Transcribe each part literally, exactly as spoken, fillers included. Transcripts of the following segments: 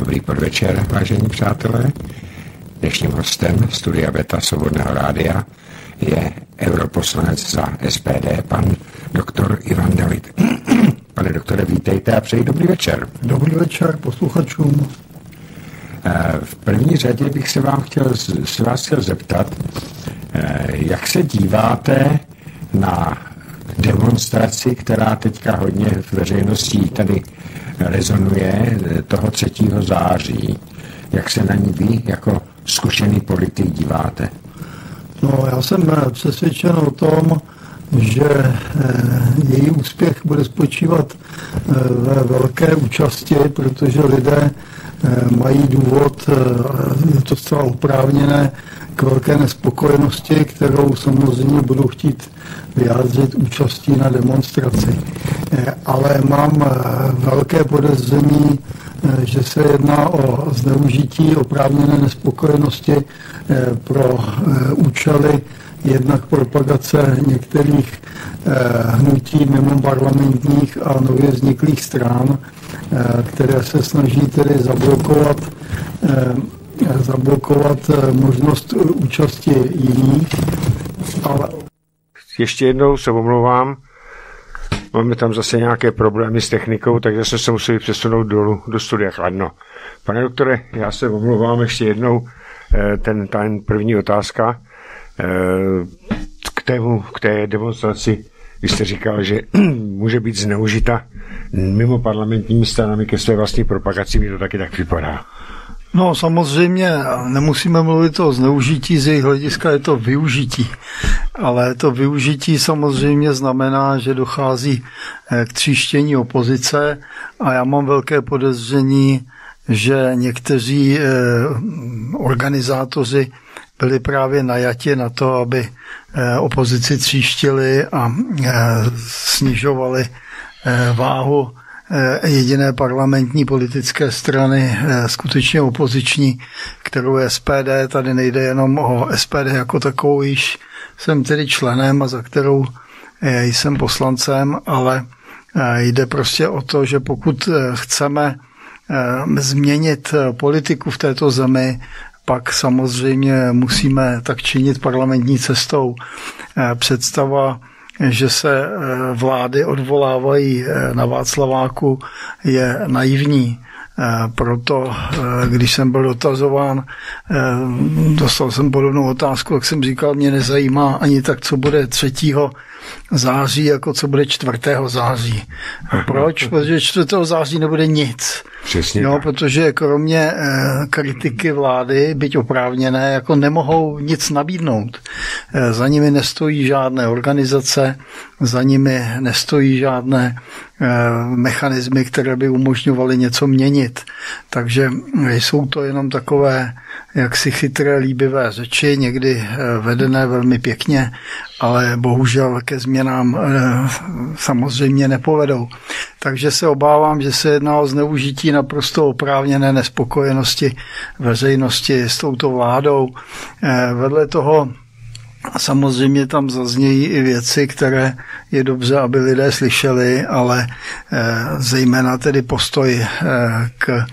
Dobrý podvečer, vážení přátelé. Dnešním hostem Studia Beta Svobodného rádia je europoslanec za S P D, pan doktor Ivan David. Pane doktore, vítejte a přeji dobrý večer. Dobrý večer posluchačům. V první řadě bych se vám chtěl, se vás chtěl zeptat, jak se díváte na demonstraci, která teďka hodně v veřejnosti tady rezonuje, toho třetího září. Jak se na ní vy jako zkušený politik díváte? No, já jsem přesvědčen o tom, že její úspěch bude spočívat ve velké účasti, protože lidé mají důvod, je to zcela oprávněné, k velké nespokojenosti, kterou samozřejmě budou chtít vyjádřit účastí na demonstraci. Ale mám velké podezření, že se jedná o zneužití oprávněné nespokojenosti pro účely jednak propagace některých hnutí mimo parlamentních a nově vzniklých stran, které se snaží tedy zablokovat zablokovat možnost účasti jiných. Ale... Ještě jednou se omlouvám. Máme tam zase nějaké problémy s technikou, takže jsme se museli přesunout dolů do studia Kladno. Pane doktore, já se omlouvám ještě jednou. Ten, ten první otázka k, tému, k té demonstraci. Vy jste říkal, že může být zneužita mimo parlamentními stranami ke své vlastní propagaci. Mi to taky tak připadá. No samozřejmě nemusíme mluvit o zneužití, z jejich hlediska je to využití. Ale to využití samozřejmě znamená, že dochází k tříštění opozice a já mám velké podezření, že někteří organizátoři byli právě najati na to, aby opozici tříštili a snižovali váhu jediné parlamentní politické strany, skutečně opoziční, kterou je S P D. Tady nejde jenom o S P D jako takovou, již jsem tedy členem a za kterou jsem poslancem, ale jde prostě o to, že pokud chceme změnit politiku v této zemi, pak samozřejmě musíme tak činit parlamentní cestou. Představa, že se vlády odvolávají na Václaváku, je naivní. Proto, když jsem byl dotazován, dostal jsem podobnou otázku, jak jsem říkal, mě nezajímá ani tak, co bude třetího září, jako co bude čtvrtého září. Proč? Protože čtvrtého září nebude nic. Přesně no, tak. Protože kromě kritiky vlády, byť oprávněné, jako nemohou nic nabídnout. Za nimi nestojí žádné organizace, za nimi nestojí žádné mechanismy, které by umožňovaly něco měnit. Takže jsou to jenom takové jaksi chytré, líbivé řeči, někdy vedené velmi pěkně, ale bohužel ke změnám samozřejmě nepovedou. Takže se obávám, že se jedná o zneužití naprosto oprávněné nespokojenosti veřejnosti s touto vládou. Vedle toho samozřejmě tam zaznějí i věci, které je dobře, aby lidé slyšeli, ale zejména tedy postoj k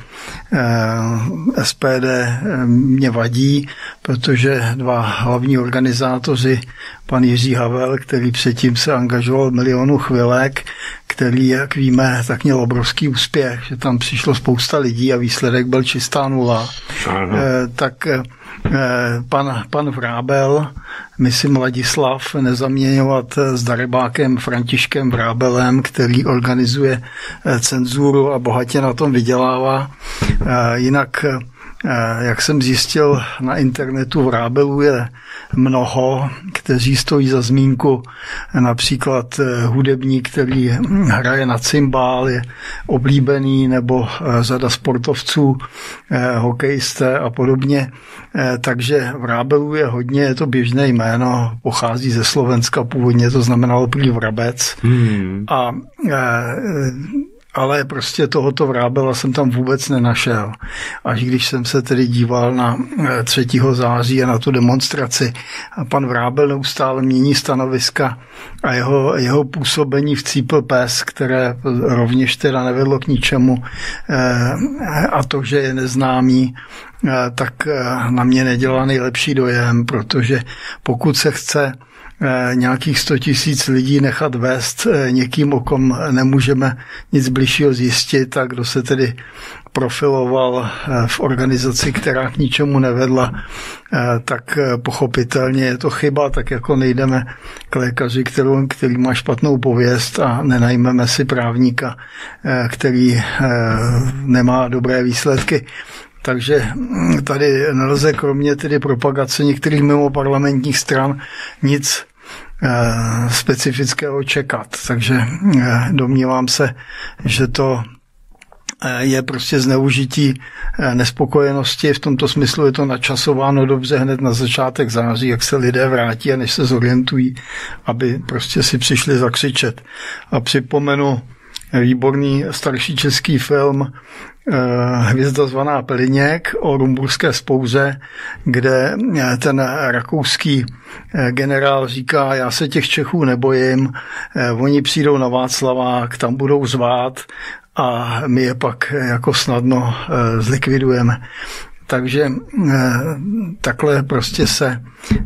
S P D mě vadí, protože dva hlavní organizátoři, pan Jiří Havel, který předtím se angažoval v Milionu chvilek, který, jak víme, tak měl obrovský úspěch, že tam přišlo spousta lidí a výsledek byl čistá nula. Ano. Tak pan, pan Vrábel, myslím Ladislav, nezaměňovat s darebákem Františkem Vrábelem, který organizuje cenzuru a bohatě na tom vydělává. Jinak, jak jsem zjistil, na internetu Vrábelů je mnoho, kteří stojí za zmínku, například hudebník, který hraje na cymbál, je oblíbený, nebo řada sportovců, hokejisté a podobně. Takže Vrábelů je hodně, je to běžné jméno, pochází ze Slovenska, původně to znamenalo prý vrabec. Hmm. A ale prostě tohoto Vrábela jsem tam vůbec nenašel. Až když jsem se tedy díval na třetího září a na tu demonstraci a pan Vrábel neustále mění stanoviska a jeho, jeho působení v C P P S, které rovněž teda nevedlo k ničemu a to, že je neznámý, tak na mě nedělá nejlepší dojem, protože pokud se chce nějakých sto tisíc lidí nechat vést někým, o kom nemůžeme nic bližšího zjistit, a kdo se tedy profiloval v organizaci, která k ničemu nevedla, tak pochopitelně je to chyba, tak jako nejdeme k lékaři, kterou, který má špatnou pověst a nenajmeme si právníka, který nemá dobré výsledky. Takže tady nelze kromě tedy propagace některých mimoparlamentních stran nic specifického čekat. Takže domnívám se, že to je prostě zneužití nespokojenosti. V tomto smyslu je to načasováno dobře hned na začátek září, jak se lidé vrátí a než se zorientují, aby prostě si přišli zakřičet. A připomenu výborný starší český film Hvězda zvaná Peliněk o rumburské spouře, kde ten rakouský generál říká, já se těch Čechů nebojím, oni přijdou na Václavák, tam budou zvát a my je pak jako snadno zlikvidujeme. Takže takhle prostě se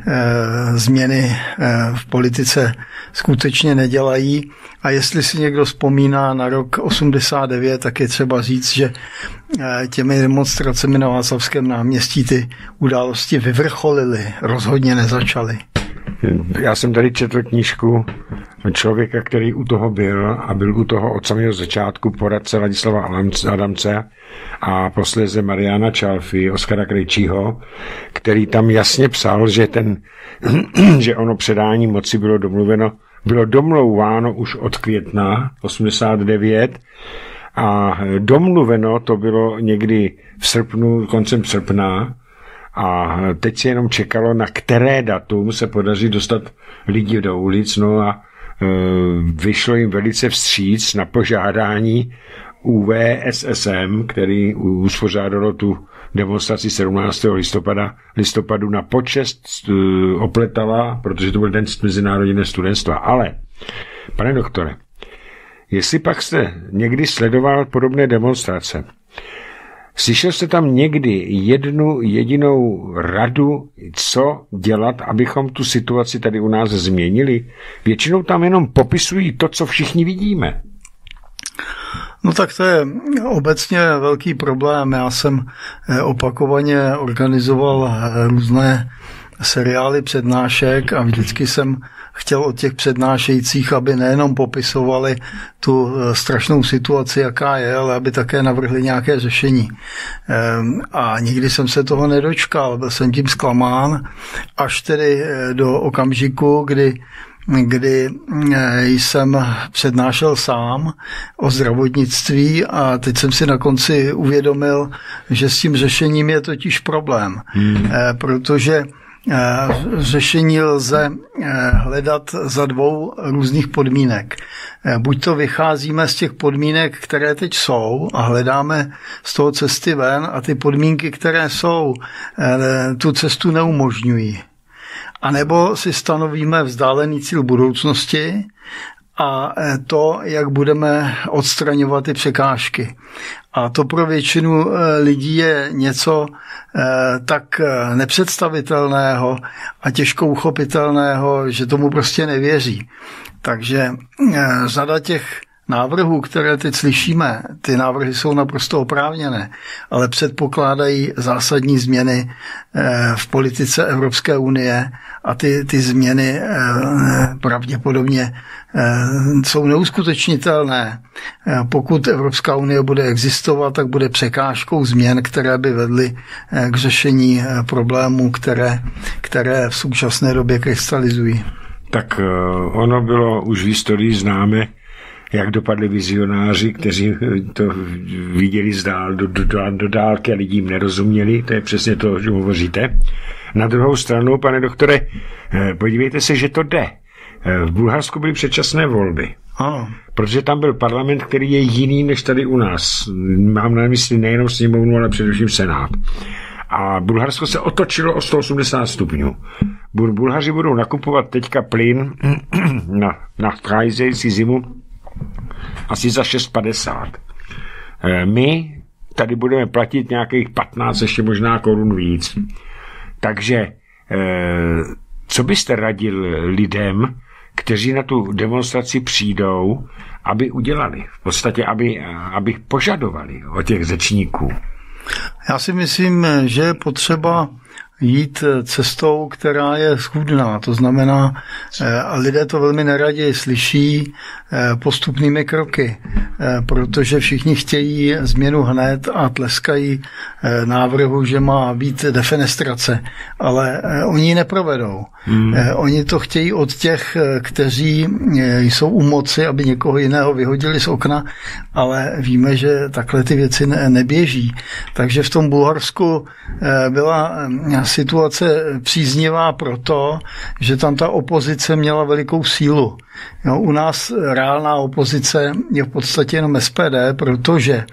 změny v politice skutečně nedělají. A jestli si někdo vzpomíná na rok osmdesát devět, tak je třeba říct, že těmi demonstracemi na Václavském náměstí ty události vyvrcholily, rozhodně nezačaly. Já jsem tady četl knížku člověka, který u toho byl a byl u toho od samého začátku, poradce Ladislava Adamce a posléze Mariana Čalfy, Oskara Krejčího, který tam jasně psal, že, ten, že ono předání moci bylo domluveno, bylo domlouváno už od května osmdesát devět a domluveno to bylo někdy v srpnu, koncem srpna, a teď se jenom čekalo, na které datum se podaří dostat lidi do ulic, no a e, vyšlo jim velice vstříc na požádání U V S S M, který uspořádalo tu demonstraci sedmnáctého listopadu, listopadu na počest e, Opletala, protože to byl den mezinárodního studentstva. Ale, pane doktore, jestli pak jste někdy sledoval podobné demonstrace, slyšel jste tam někdy jednu jedinou radu, co dělat, abychom tu situaci tady u nás změnili? Většinou tam jenom popisují to, co všichni vidíme. No tak to je obecně velký problém. Já jsem opakovaně organizoval různé seriály přednášek a vždycky jsem chtěl od těch přednášejících, aby nejenom popisovali tu strašnou situaci, jaká je, ale aby také navrhli nějaké řešení. A nikdy jsem se toho nedočkal, byl jsem tím zklamán, až tedy do okamžiku, kdy kdy jsem přednášel sám o zdravotnictví a teď jsem si na konci uvědomil, že s tím řešením je totiž problém, hmm. protože řešení lze hledat za dvou různých podmínek. Buď to vycházíme z těch podmínek, které teď jsou a hledáme z toho cesty ven a ty podmínky, které jsou, tu cestu neumožňují. A nebo si stanovíme vzdálený cíl budoucnosti a to, jak budeme odstraňovat ty překážky. A to pro většinu lidí je něco tak nepředstavitelného a těžko uchopitelného, že tomu prostě nevěří. Takže řada těch návrhů, které teď slyšíme, ty návrhy jsou naprosto oprávněné, ale předpokládají zásadní změny v politice Evropské unie a ty, ty změny pravděpodobně jsou neuskutečnitelné. Pokud Evropská unie bude existovat, tak bude překážkou změn, které by vedly k řešení problémů, které, které v současné době krystalizují. Tak ono bylo už v historii známe, jak dopadli vizionáři, kteří to viděli zdál, do, do, do dálky a lidi jim nerozuměli. To je přesně to, o čem hovoříte. Na druhou stranu, pane doktore, podívejte se, že to jde. V Bulharsku byly předčasné volby. Ano. Protože tam byl parlament, který je jiný než tady u nás. Mám na mysli nejenom sněmovnu, ale především senát. A Bulharsko se otočilo o sto osmdesát stupňů. Bulhaři budou nakupovat teďka plyn na, na nadcházející zimu asi za šest padesát. My tady budeme platit nějakých patnáct, ještě možná korun víc. Takže co byste radil lidem, kteří na tu demonstraci přijdou, aby udělali, v podstatě, aby, aby požadovali od těch řečníků? Já si myslím, že je potřeba jít cestou, která je schůdná. To znamená, a lidé to velmi neradi slyší, postupnými kroky, protože všichni chtějí změnu hned a tleskají návrhu, že má být defenestrace, ale oni ji neprovedou. Hmm. Oni to chtějí od těch, kteří jsou u moci, aby někoho jiného vyhodili z okna, ale víme, že takhle ty věci neběží. Takže v tom Bulharsku byla situace příznivá proto, že tam ta opozice měla velikou sílu. Jo, u nás reálná opozice je v podstatě jenom S P D, protože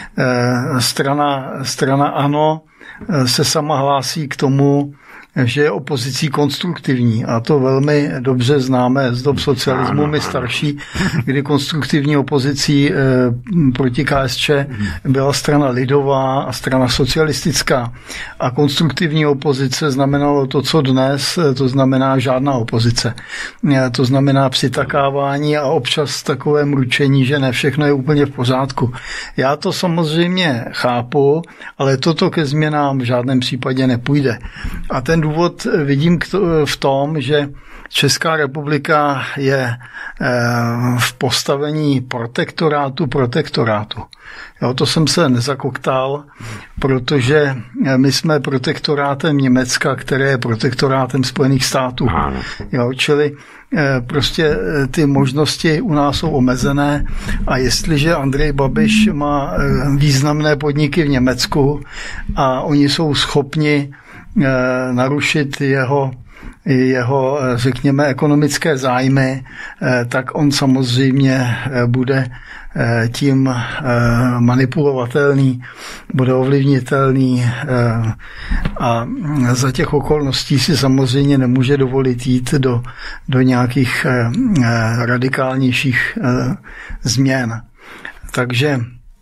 strana, strana ANO se sama hlásí k tomu, že je opozicí konstruktivní a to velmi dobře známe z dob socialismu, my starší, kdy konstruktivní opozicí e, proti K S Č byla strana lidová a strana socialistická a konstruktivní opozice znamenalo to, co dnes, to znamená žádná opozice. E, to znamená přitakávání a občas takové mručení, že ne všechno je úplně v pořádku. Já to samozřejmě chápu, ale toto ke změnám v žádném případě nepůjde. A ten důvod vidím v tom, že Česká republika je v postavení protektorátu protektorátu. Jo, to jsem se nezakoktal, protože my jsme protektorátem Německa, které je protektorátem Spojených států. Jo, čili prostě ty možnosti u nás jsou omezené a jestliže Andrej Babiš má významné podniky v Německu a oni jsou schopni narušit jeho, jeho, řekněme, ekonomické zájmy, tak on samozřejmě bude tím manipulovatelný, bude ovlivnitelný a za těch okolností si samozřejmě nemůže dovolit jít do, do nějakých radikálnějších změn. Takže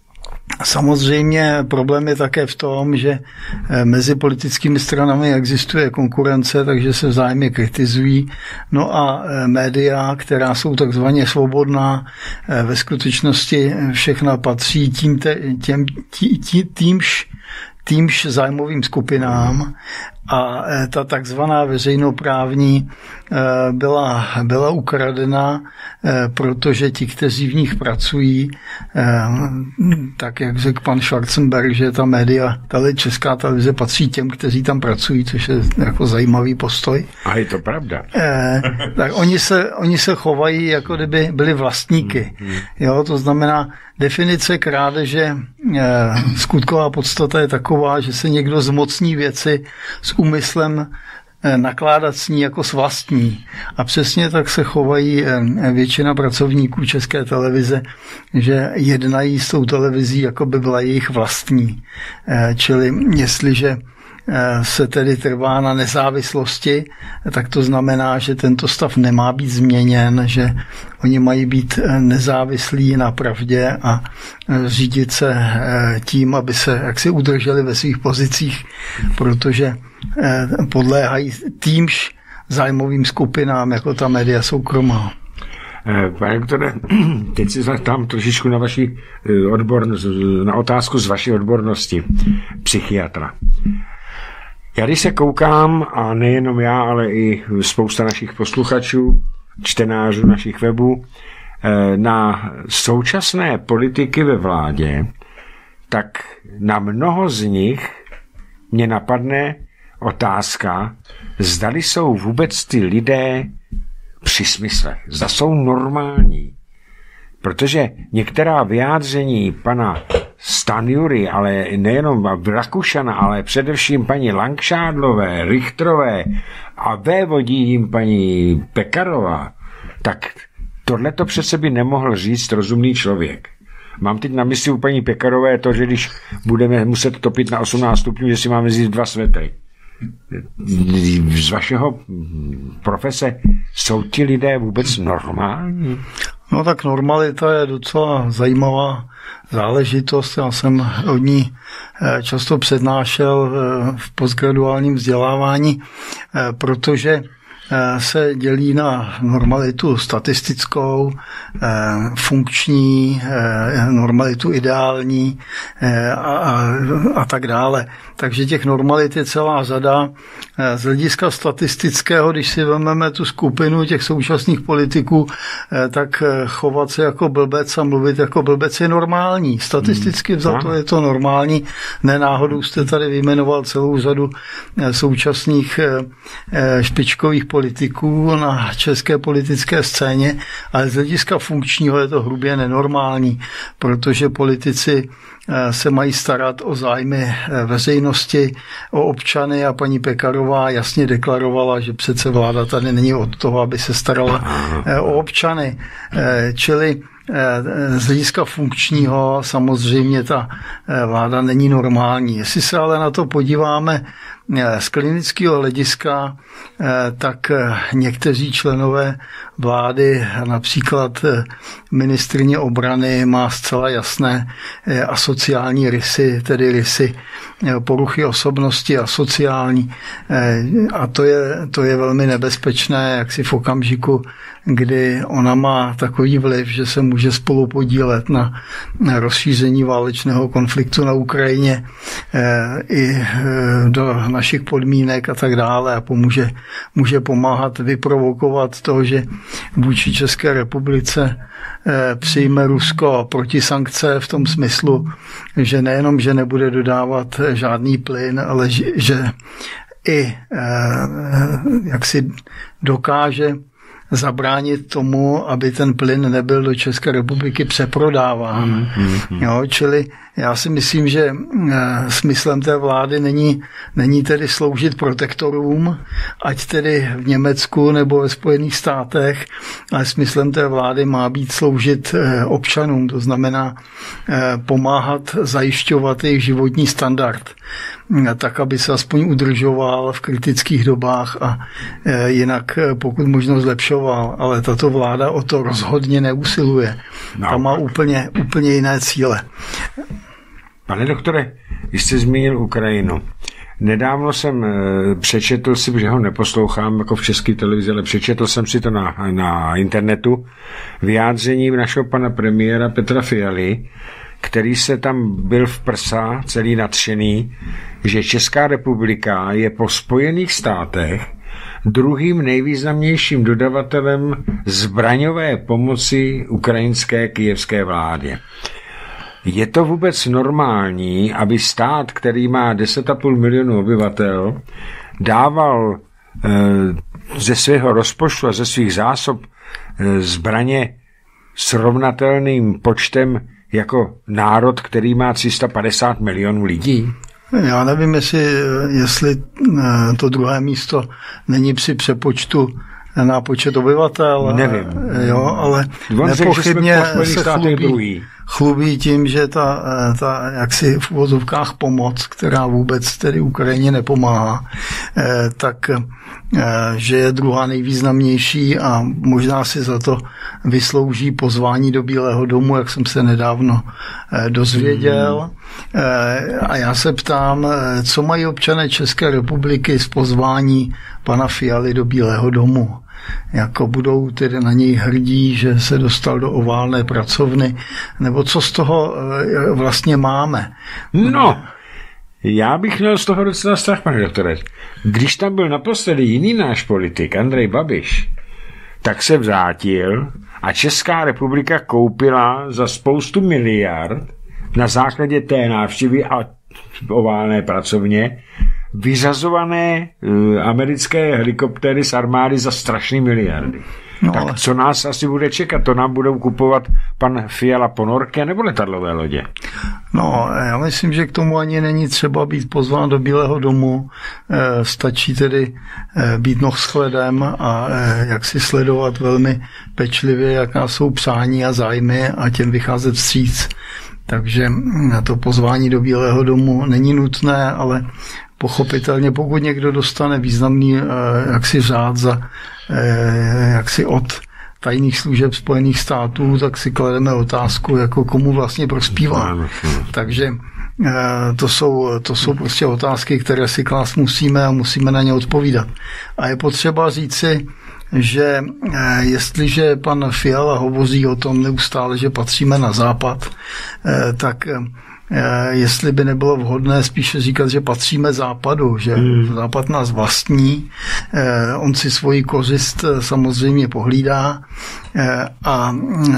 samozřejmě problém je také v tom, že mezi politickými stranami existuje konkurence, takže se vzájemně kritizují. No a média, která jsou takzvaně svobodná, ve skutečnosti všechna patří tím, těm, tí, tí, týmž, týmž zájmovým skupinám a ta takzvaná veřejnoprávní byla, byla ukradena, protože ti, kteří v nich pracují, tak jak řekl pan Schwarzenberg, že ta média, tahle česká televize patří těm, kteří tam pracují, což je jako zajímavý postoj. A je to pravda. Tak oni se, oni se chovají, jako kdyby byli vlastníky. Jo, to znamená, definice krádeže, skutková podstata je taková, že se někdo zmocní věci s úmyslem nakládat s ní jako s vlastní. A přesně tak se chovají většina pracovníků České televize, že jednají s tou televizí, jako by byla jejich vlastní. Čili jestliže se tedy trvá na nezávislosti, tak to znamená, že tento stav nemá být změněn, že oni mají být nezávislí na pravdě a řídit se tím, aby se jaksi udrželi ve svých pozicích, protože podléhají týmž zájmovým skupinám, jako ta média soukromá. Pane doktore, teď si tam trošičku na vaši odbornost, na otázku z vaší odbornosti psychiatra. Já když se koukám, a nejenom já, ale i spousta našich posluchačů, čtenářů našich webů, na současné politiky ve vládě, tak na mnoho z nich mě napadne otázka, zdali jsou vůbec ty lidé při smyslech, zda jsou normální. Protože některá vyjádření pana Stanjury, ale nejenom Rakušana, ale především paní Langšádlové, Richterové a vévodí jim paní Pekarová, tak tohle to přece by nemohl říct rozumný člověk. Mám teď na mysli u paní Pekarové to, že když budeme muset topit na osmnáct stupňů, že si máme vzít dva svetry. Z vašeho profese jsou ti lidé vůbec normální? No tak normalita je docela zajímavá záležitost. Já jsem od ní často přednášel v postgraduálním vzdělávání, protože se dělí na normalitu statistickou, funkční, normalitu ideální a, a, a tak dále. Takže těch normalit je celá řada. Z hlediska statistického, když si vezmeme tu skupinu těch současných politiků, tak chovat se jako blbec a mluvit jako blbec je normální. Statisticky vzato je to normální. Nenáhodou jste tady vyjmenoval celou řadu současných špičkových politiků na české politické scéně, ale z hlediska funkčního je to hrubě nenormální, protože politici se mají starat o zájmy veřejnosti, o občany a paní Pekarová jasně deklarovala, že přece vláda tady není od toho, aby se starala o občany. Čili z hlediska funkčního samozřejmě ta vláda není normální. Jestli se ale na to podíváme z klinického hlediska, tak někteří členové vlády, například ministryně obrany, má zcela jasné asociální rysy, tedy rysy poruchy osobnosti asociální. A to je, to je velmi nebezpečné, jak si v okamžiku, kdy ona má takový vliv, že se může spolu podílet na, na rozšíření válečného konfliktu na Ukrajině i do našich podmínek a tak dále a pomůže, může pomáhat vyprovokovat to, že vůči České republice přijme Rusko protisankce v tom smyslu, že nejenom, že nebude dodávat žádný plyn, ale že, že i jak si dokáže zabránit tomu, aby ten plyn nebyl do České republiky přeprodáván. Mm, mm, mm. Jo, čili já si myslím, že smyslem té vlády není, není tedy sloužit protektorům, ať tedy v Německu nebo ve Spojených státech, ale smyslem té vlády má být sloužit občanům, to znamená pomáhat zajišťovat jejich životní standard, tak, aby se aspoň udržoval v kritických dobách a jinak pokud možno zlepšoval, ale tato vláda o to rozhodně neusiluje. No. Ta má úplně, úplně jiné cíle. Pane doktore, vy jste zmínil Ukrajinu. Nedávno jsem přečetl si, že ho neposlouchám jako v české televizi, ale přečetl jsem si to na, na internetu, vyjádření našeho pana premiéra Petra Fialy, který se tam byl v prsa, celý nadšený, že Česká republika je po Spojených státech druhým nejvýznamnějším dodavatelem zbraňové pomoci ukrajinské kyjevské vládě. Je to vůbec normální, aby stát, který má deset a půl milionu obyvatel, dával e, ze svého rozpočtu a ze svých zásob e, zbraně srovnatelným počtem jako národ, který má tři sta padesát milionů lidí? Já nevím, jestli, jestli to druhé místo není při přepočtu na počet obyvatel. Nevím. Jo, ale On nepochybně řek, se chlubí, chlubí tím, že ta, ta jaksi v uvozovkách pomoc, která vůbec tedy Ukrajině nepomáhá, tak že je druhá nejvýznamnější a možná si za to vyslouží pozvání do Bílého domu, jak jsem se nedávno dozvěděl. A já se ptám, co mají občané České republiky z pozvání pana Fialy do Bílého domu. Jako budou tedy na něj hrdí, že se dostal do oválné pracovny, nebo co z toho vlastně máme? No, já bych měl z toho docela strach, pane doktore. Když tam byl naposledy jiný náš politik, Andrej Babiš, tak se vrátil a Česká republika koupila za spoustu miliard na základě té návštěvy a oválné pracovně vyřazované uh, americké helikoptéry z armády za strašné miliardy. No, tak ale... co nás asi bude čekat? To nám budou kupovat pan Fiala ponorky nebo letadlové lodě? No, já myslím, že k tomu ani není třeba být pozván do Bílého domu. E, stačí tedy e, být nohskledem a e, jak si sledovat velmi pečlivě, jaká jsou přání a zájmy a těm vycházet vstříc. Takže to pozvání do Bílého domu není nutné, ale pochopitelně, pokud někdo dostane významný e, jaksi řád za e, jaksi od tajných služeb Spojených států, tak si klademe otázku, jako komu vlastně prospívá. Takže to jsou, to jsou prostě otázky, které si klást musíme a musíme na ně odpovídat. A je potřeba říci, že jestliže pan Fiala hovoří o tom neustále, že patříme na západ, tak jestli by nebylo vhodné spíše říkat, že patříme západu, že hmm. západ nás vlastní, on si svoji kořist samozřejmě pohlídá a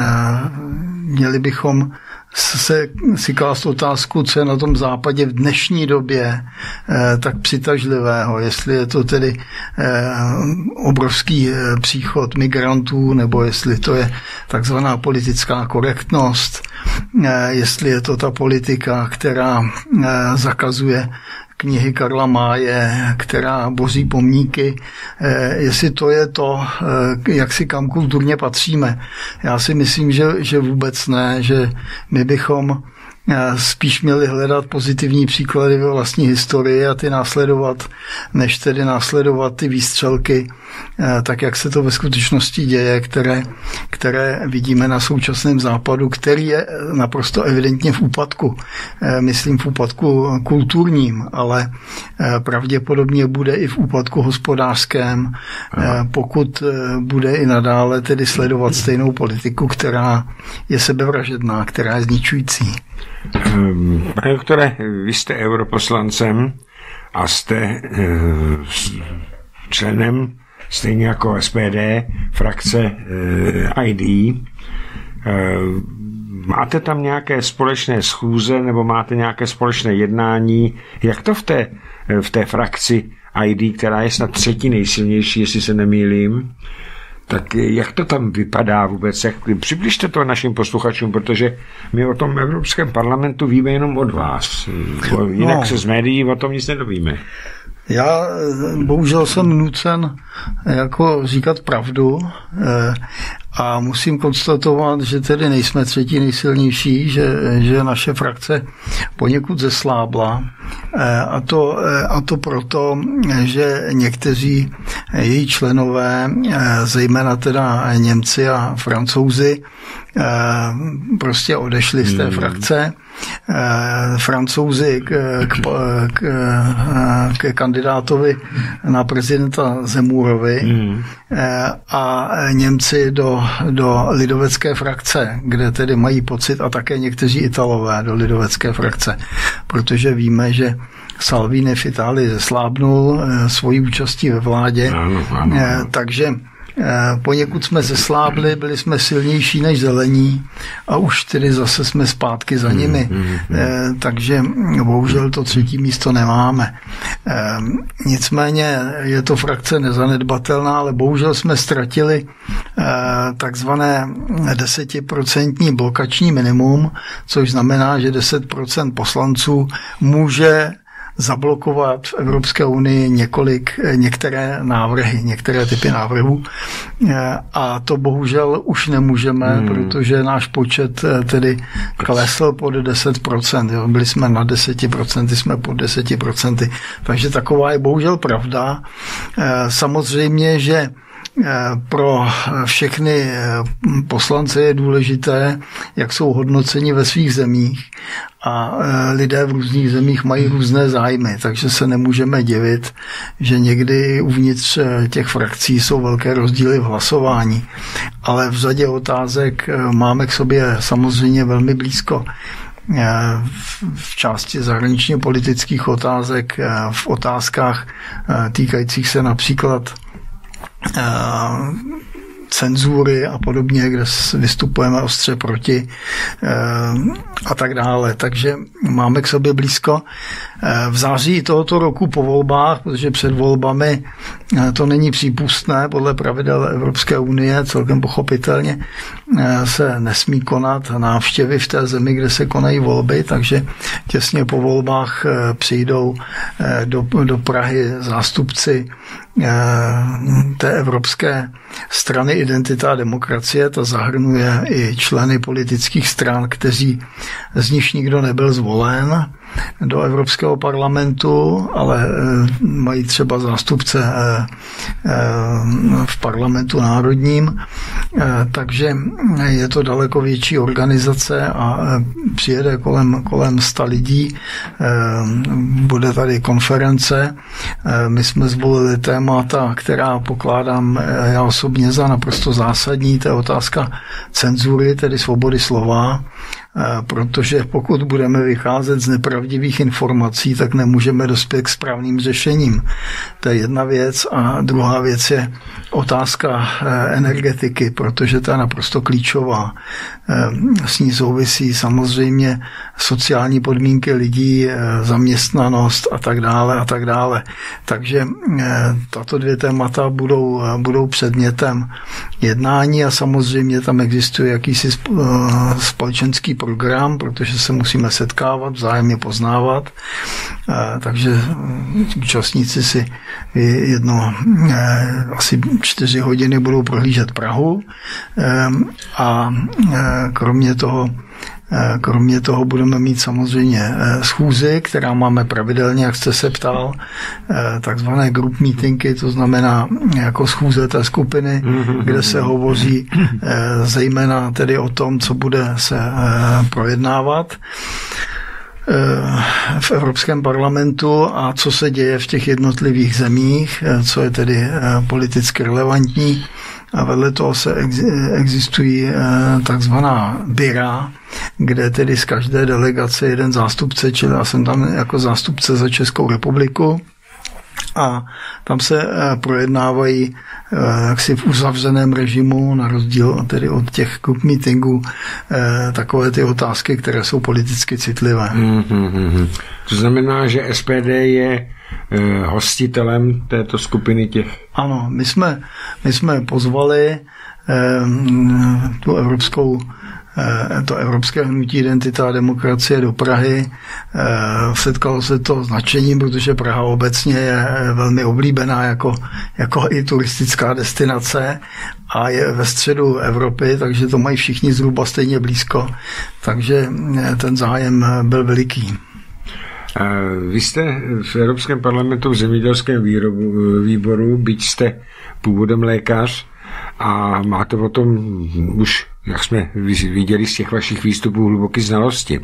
měli bychom se si klást otázku, co je na tom západě v dnešní době eh, tak přitažlivého, jestli je to tedy eh, obrovský eh, příchod migrantů, nebo jestli to je takzvaná politická korektnost, eh, jestli je to ta politika, která eh, zakazuje knihy Karla Máje, která boří pomníky, jestli to je to, jak si kam kulturně patříme. Já si myslím, že, že vůbec ne, že my bychom spíš měli hledat pozitivní příklady ve vlastní historii a ty následovat, než tedy následovat ty výstřelky, tak jak se to ve skutečnosti děje, které, které vidíme na současném západu, který je naprosto evidentně v úpadku. Myslím v úpadku kulturním, ale pravděpodobně bude i v úpadku hospodářském, pokud bude i nadále tedy sledovat stejnou politiku, která je sebevražedná, která je zničující. Pane doktore, vy jste europoslancem a jste členem, stejně jako S P D, frakce I D. Máte tam nějaké společné schůze nebo máte nějaké společné jednání? Jak to v té, v té frakci I D, která je snad třetí nejsilnější, jestli se nemýlím, tak jak to tam vypadá vůbec? Jak, přibližte to našim posluchačům, protože my o tom Evropském parlamentu víme jenom od vás. Jinak no. se z médií o tom nic nedovíme. Já bohužel jsem nucen jako říkat pravdu a musím konstatovat, že tedy nejsme třetí nejsilnější, že, že naše frakce poněkud zeslábla a to, a to proto, že někteří její členové, zejména teda Němci a Francouzi, prostě odešli z té hmm. frakce. Francouzi k, k, k, k kandidátovi na prezidenta Zemurovi hmm. a Němci do, do lidovecké frakce, kde tedy mají pocit, a také někteří Italové do lidovecké frakce, protože víme, že Salvini v Itálii zeslábnul svojí účastí ve vládě, ano, ano. takže poněkud jsme zeslábli, byli jsme silnější než zelení a už tedy zase jsme zpátky za nimi. Mm, mm, mm. Takže bohužel to třetí místo nemáme. Nicméně je to frakce nezanedbatelná, ale bohužel jsme ztratili takzvané desetiprocentní blokační minimum, což znamená, že deset procent poslanců může zablokovat v Evropské unii několik, některé návrhy, některé typy návrhů a to bohužel už nemůžeme, hmm. protože náš počet tedy klesl pod deset procent. Jo. Byli jsme na deset procent, jsme pod deset procent, takže taková je bohužel pravda. Samozřejmě, že pro všechny poslance je důležité, jak jsou hodnoceni ve svých zemích a lidé v různých zemích mají různé zájmy, takže se nemůžeme divit, že někdy uvnitř těch frakcí jsou velké rozdíly v hlasování. Ale v řadě otázek máme k sobě samozřejmě velmi blízko. V části zahraničně politických otázek, v otázkách týkajících se například cenzury a podobně, kde vystupujeme ostře proti a tak dále. Takže máme k sobě blízko. V září tohoto roku po volbách, protože před volbami to není přípustné podle pravidel Evropské unie, celkem pochopitelně se nesmí konat návštěvy v té zemi, kde se konají volby, takže těsně po volbách přijdou do, do Prahy zástupci té evropské strany Identita a demokracie. Ta zahrnuje i členy politických stran, kteří z nich nikdo nebyl zvolen do Evropského parlamentu, ale mají třeba zástupce v parlamentu národním, takže je to daleko větší organizace a přijede kolem, kolem sta lidí, bude tady konference. My jsme zvolili témata, která pokládám já osobně za naprosto zásadní, to je otázka cenzury, tedy svobody slova, protože pokud budeme vycházet z nepravdivých informací, tak nemůžeme dospět k správným řešením. To je jedna věc a druhá věc je otázka energetiky, protože ta je naprosto klíčová. S ní souvisí samozřejmě sociální podmínky lidí, zaměstnanost a tak dále a tak dále. Takže tato dvě témata budou, budou předmětem jednání a samozřejmě tam existuje jakýsi společenský program, protože se musíme setkávat, vzájemně poznávat. Takže účastníci si jedno asi čtyři hodiny budou prohlížet Prahu a kromě toho Kromě toho budeme mít samozřejmě schůzi, která máme pravidelně, jak jste se ptal, takzvané group meetingy, to znamená jako schůze té skupiny, kde se hovoří zejména tedy o tom, co bude se projednávat v Evropském parlamentu a co se děje v těch jednotlivých zemích, co je tedy politicky relevantní. A vedle toho se existují takzvaná byra, kde tedy z každé delegace jeden zástupce, čili já jsem tam jako zástupce za Českou republiku, a tam se projednávají jaksi v uzavřeném režimu, na rozdíl tedy od těch group meetingů, takové ty otázky, které jsou politicky citlivé. Mm-hmm. To znamená, že S P D je hostitelem této skupiny těch? Ano, my jsme, my jsme pozvali tu evropskou to Evropské hnutí Identita a demokracie do Prahy. Setkalo se to s nadšením, protože Praha obecně je velmi oblíbená jako, jako i turistická destinace a je ve středu Evropy, takže to mají všichni zhruba stejně blízko. Takže ten zájem byl veliký. Vy jste v Evropském parlamentu v zemědělském výrobu, výboru, byť jste původem lékař a máte o tom už, jak jsme viděli z těch vašich výstupů, hluboké znalosti.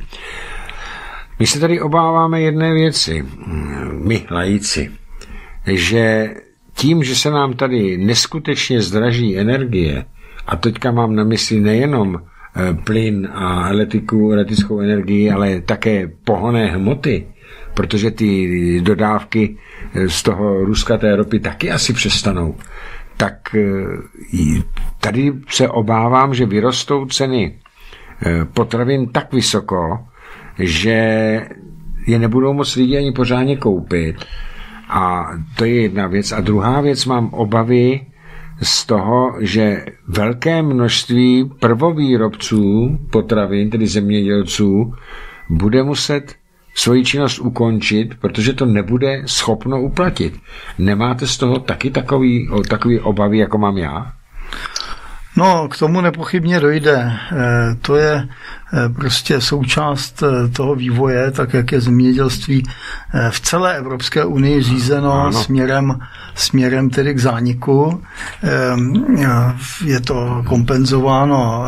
My se tady obáváme jedné věci, my lajíci, že tím, že se nám tady neskutečně zdraží energie, a teďka mám na mysli nejenom plyn a elektriku, elektrickou energii, ale také pohonné hmoty, protože ty dodávky z toho Ruska, té ropy taky asi přestanou, tak tady se obávám, že vyrostou ceny potravin tak vysoko, že je nebudou moc lidi ani pořádně koupit. A to je jedna věc. A druhá věc, mám obavy z toho, že velké množství prvovýrobců potravin, tedy zemědělců, bude muset svoji činnost ukončit, protože to nebude schopno uplatit. Nemáte z toho taky takový, takový obavy, jako mám já? No, k tomu nepochybně dojde. To je prostě součást toho vývoje, tak jak je zemědělství v celé Evropské unii řízeno směrem, směrem tedy k zániku. Je to kompenzováno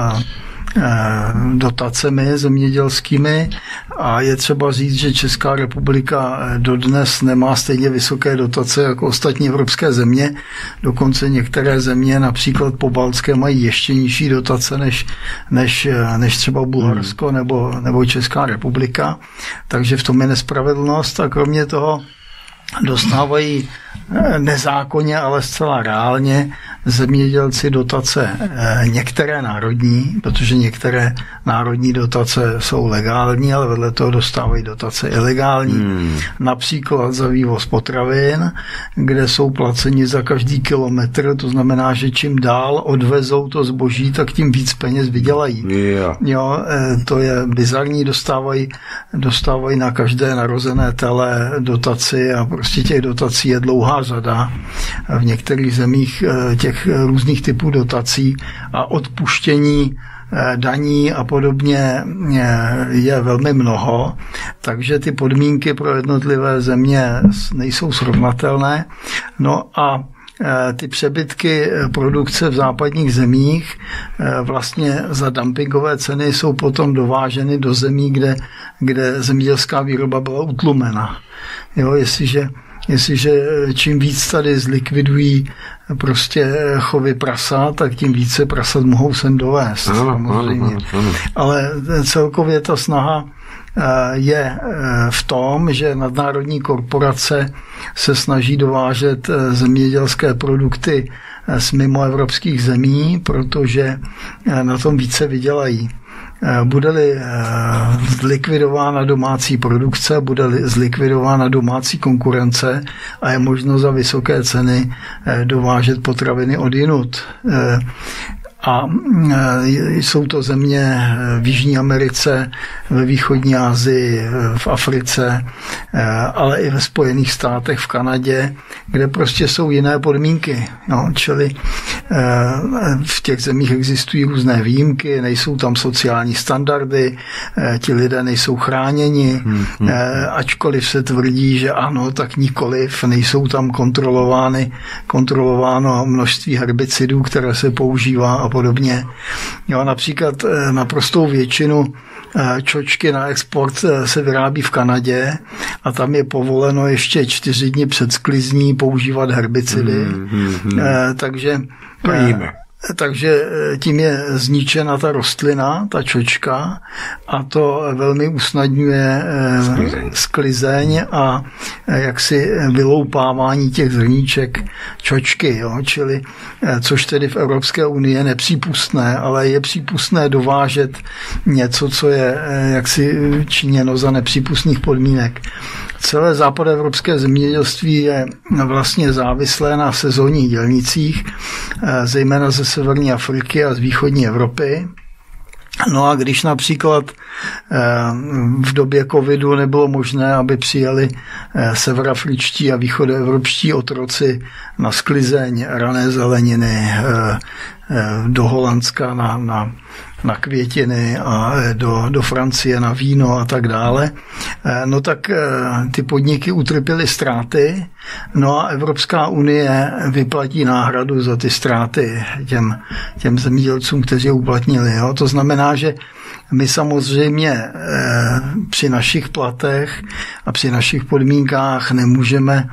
dotacemi zemědělskými a je třeba říct, že Česká republika dodnes nemá stejně vysoké dotace jako ostatní evropské země. Dokonce některé země, například pobaltské, mají ještě nižší dotace než, než, než třeba Bulharsko hmm. nebo, nebo Česká republika. Takže v tom je nespravedlnost a kromě toho dostávají nezákonně, ale zcela reálně zemědělci dotace některé národní, protože některé národní dotace jsou legální, ale vedle toho dostávají dotace ilegální. Hmm. Například za vývoz potravin, kde jsou placeni za každý kilometr, to znamená, že čím dál odvezou to zboží, tak tím víc peněz vydělají. Yeah. Jo, to je bizarní, dostávají, dostávají na každé narozené tele dotaci a prostě těch dotací je dlouhá řada. V některých zemích těch různých typů dotací a odpuštění daní a podobně je velmi mnoho, takže ty podmínky pro jednotlivé země nejsou srovnatelné. No a ty přebytky produkce v západních zemích vlastně za dumpingové ceny jsou potom dováženy do zemí, kde, kde zemědělská výroba byla utlumena. Jo, jestliže Jestliže čím víc tady zlikvidují prostě chovy prasa, tak tím více prasat mohou sem dovést. Ano, samozřejmě. Ano, ano. Ale celkově ta snaha je v tom, že nadnárodní korporace se snaží dovážet zemědělské produkty z mimoevropských zemí, protože na tom více vydělají. Bude-li zlikvidována domácí produkce, bude-li zlikvidována domácí konkurence a je možno za vysoké ceny dovážet potraviny odjinud. A jsou to země v Jižní Americe, ve východní Asii, v Africe, ale i ve Spojených státech, v Kanadě, kde prostě jsou jiné podmínky. No, čili v těch zemích existují různé výjimky, nejsou tam sociální standardy, ti lidé nejsou chráněni, hmm, hmm. ačkoliv se tvrdí, že ano, tak nikoliv, nejsou tam kontrolovány, kontrolováno množství herbicidů, které se používá a podobně. Jo, například naprostou většinu čočky na export se vyrábí v Kanadě a tam je povoleno ještě čtyři dny před sklizní používat herbicidy. Hmm, hmm, hmm. Takže to jíme. Takže tím je zničena ta rostlina, ta čočka, a to velmi usnadňuje sklizeň, sklizeň a jaksi vyloupávání těch zrníček čočky. Jo? Čili, což tedy v Evropské unii je nepřípustné, ale je přípustné dovážet něco, co je jaksi činěno za nepřípustných podmínek. Celé západoevropské zemědělství je vlastně závislé na sezónních dělnicích, zejména ze severní Afriky a z východní Evropy. No a když například v době covidu nebylo možné, aby přijeli severoafričtí a východoevropští otroci na sklizeň rané zeleniny do Holandska na, na, na květiny a do, do Francie na víno a tak dále, no tak ty podniky utrpěly ztráty, no a Evropská unie vyplatí náhradu za ty ztráty těm, těm zemědělcům, kteří je uplatnili. Jo? To znamená, že my samozřejmě při našich platech a při našich podmínkách nemůžeme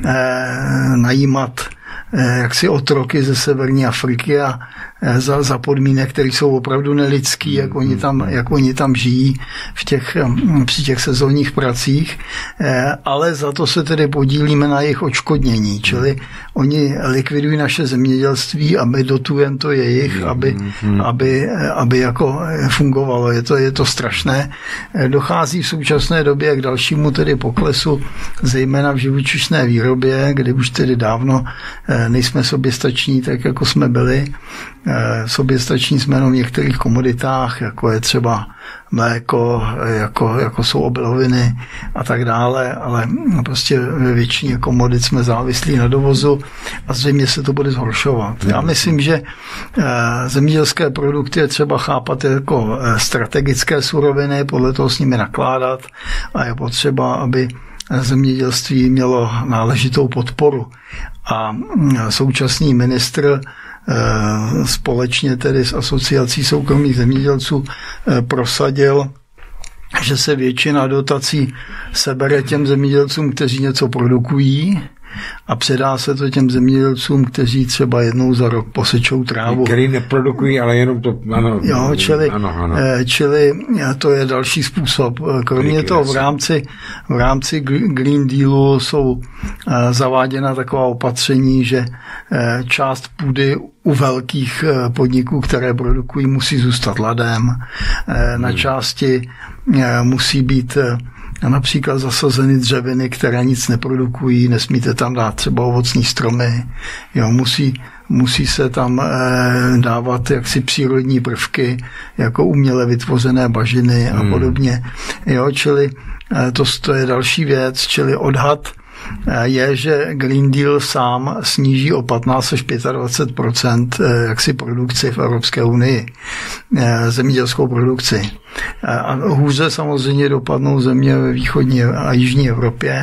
najímat jaksi otroky ze severní Afriky a za, za podmínek, které jsou opravdu nelidský, jak oni tam, jak oni tam žijí v těch, při těch sezónních pracích, ale za to se tedy podílíme na jejich odškodnění, čili oni likvidují naše zemědělství, aby dotujeme to jejich, aby, aby, aby jako fungovalo. Je to, je to strašné. Dochází v současné době k dalšímu tedy poklesu, zejména v živočišné výrobě, kdy už tedy dávno nejsme soběstační, tak jako jsme byli. Soběstační jsme jenom v některých komoditách, jako je třeba mléko, jako, jako jsou obiloviny a tak dále, ale prostě ve většině komodit jsme závislí na dovozu a zřejmě se to bude zhoršovat. Já myslím, že zemědělské produkty je třeba chápat jako strategické suroviny, podle toho s nimi nakládat a je potřeba, aby zemědělství mělo náležitou podporu. A současný ministr společně tedy s Asociací soukromých zemědělců prosadil, že se většina dotací sebere těm zemědělcům, kteří něco produkují, a předá se to těm zemědělcům, kteří třeba jednou za rok posečou trávu. Který neprodukují, ale jenom to, ano. Jo, čili, ano, ano. čili to je další způsob. Kromě toho v rámci, v rámci Green Dealu jsou zaváděna taková opatření, že část půdy u velkých podniků, které produkují, musí zůstat ladem. Na části musí být například zasazeny dřeviny, které nic neprodukují, nesmíte tam dát třeba ovocní stromy, jo, musí, musí se tam eh, dávat jaksi přírodní prvky, jako uměle vytvořené bažiny a hmm. podobně. Jo, čili eh, to, to je další věc, čili odhad je, že Green Deal sám sníží o patnáct až dvacet pět procent jaksi produkci v Evropské unii, zemědělskou produkci. A hůře samozřejmě dopadnou země ve východní a jižní Evropě.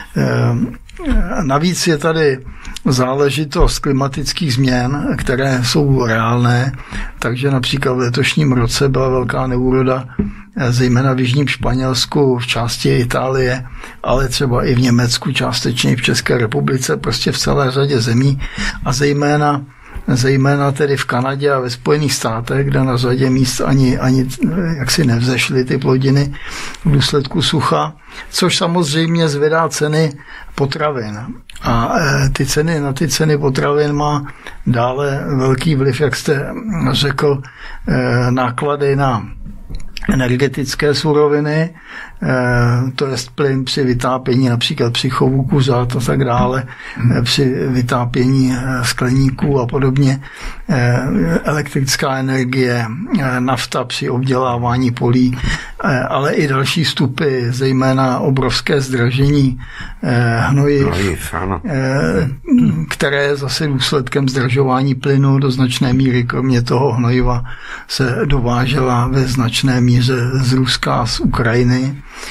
Navíc je tady záležitost klimatických změn, které jsou reálné, takže například v letošním roce byla velká neúroda, zejména v jižním Španělsku, v části Itálie, ale třeba i v Německu, částečně i v České republice, prostě v celé řadě zemí a zejména zejména tedy v Kanadě a ve Spojených státech, kde na řadě míst ani, ani jaksi nevzešly ty plodiny v důsledku sucha, což samozřejmě zvedá ceny potravin. A ty ceny, na ty ceny potravin má dále velký vliv, jak jste řekl, náklady na energetické suroviny, to je plyn při vytápění, například při chovu kuřat a tak dále, při vytápění skleníků a podobně, elektrická energie, nafta při obdělávání polí, ale i další vstupy, zejména obrovské zdražení hnojiv, které je zase důsledkem zdražování plynu do značné míry. Kromě toho hnojiva se dovážela ve značné míře z Ruska, z Ukrajiny.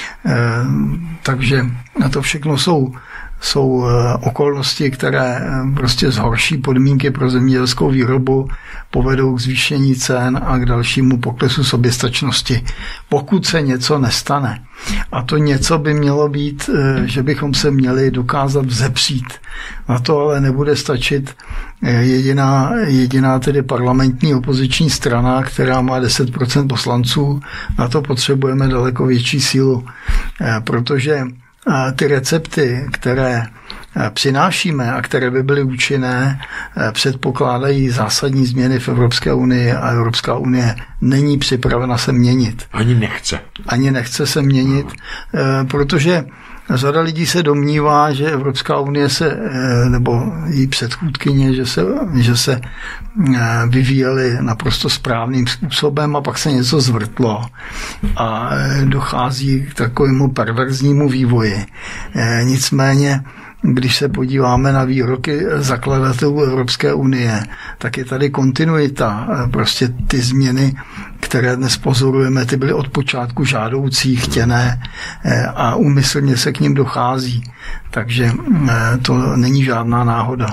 Takže na to všechno jsou, jsou okolnosti, které prostě zhorší podmínky pro zemědělskou výrobu, povedou k zvýšení cen a k dalšímu poklesu soběstačnosti, pokud se něco nestane. A to něco by mělo být, že bychom se měli dokázat vzepřít. Na to ale nebude stačit jediná, jediná tedy parlamentní opoziční strana, která má deset procent poslanců. Na to potřebujeme daleko větší sílu, protože ty recepty, které přinášíme a které by byly účinné, předpokládají zásadní změny v Evropské unii a Evropská unie není připravena se měnit. Ani nechce. Ani nechce se měnit, protože řada lidí se domnívá, že Evropská unie se, nebo její předchůdkyně, že se, že se vyvíjely naprosto správným způsobem a pak se něco zvrtlo a dochází k takovému perverznímu vývoji. Nicméně když se podíváme na výroky zakladatelů Evropské unie, tak je tady kontinuita. Prostě ty změny, které dnes pozorujeme, ty byly od počátku žádoucí, chtěné a úmyslně se k nim dochází. Takže to není žádná náhoda.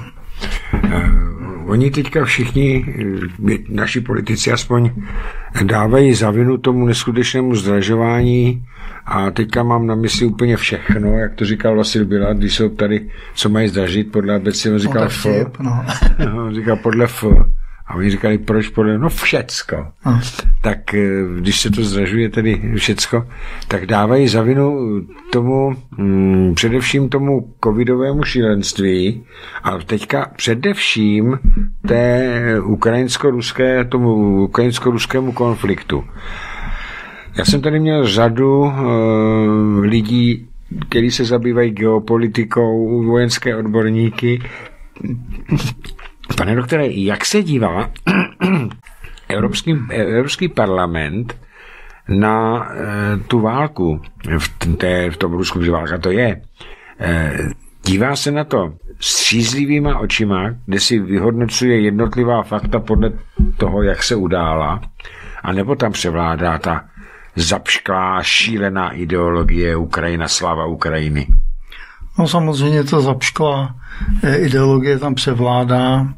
Oni teďka všichni, naši politici aspoň, dávají za vinu tomu neskutečnému zdražování a teďka mám na mysli úplně všechno, jak to říkal Vasil Bilat, když jsou tady, co mají zdražit podle abecedy, on říkal F, no. On říkal podle F. A oni říkali, proč podle, no všecko. No. Tak když se to zdražuje tedy všecko, tak dávají za vinu tomu, hm, především tomu covidovému šílenství a teďka především té ukrajinsko-ruské, tomu ukrajinsko-ruskému konfliktu. Já jsem tady měl řadu uh, lidí, kteří se zabývají geopolitikou, vojenské odborníky. Pane doktore, jak se dívá Evropský, Evropský parlament na e, tu válku v, té, v tom Rusku, že válka to je, e, dívá se na to střízlivýma očima, kde si vyhodnocuje jednotlivá fakta podle toho, jak se udála, anebo tam převládá ta zapšklá, šílená ideologie Ukrajina, sláva Ukrajiny? No samozřejmě to zapšklá ideologie tam převládá.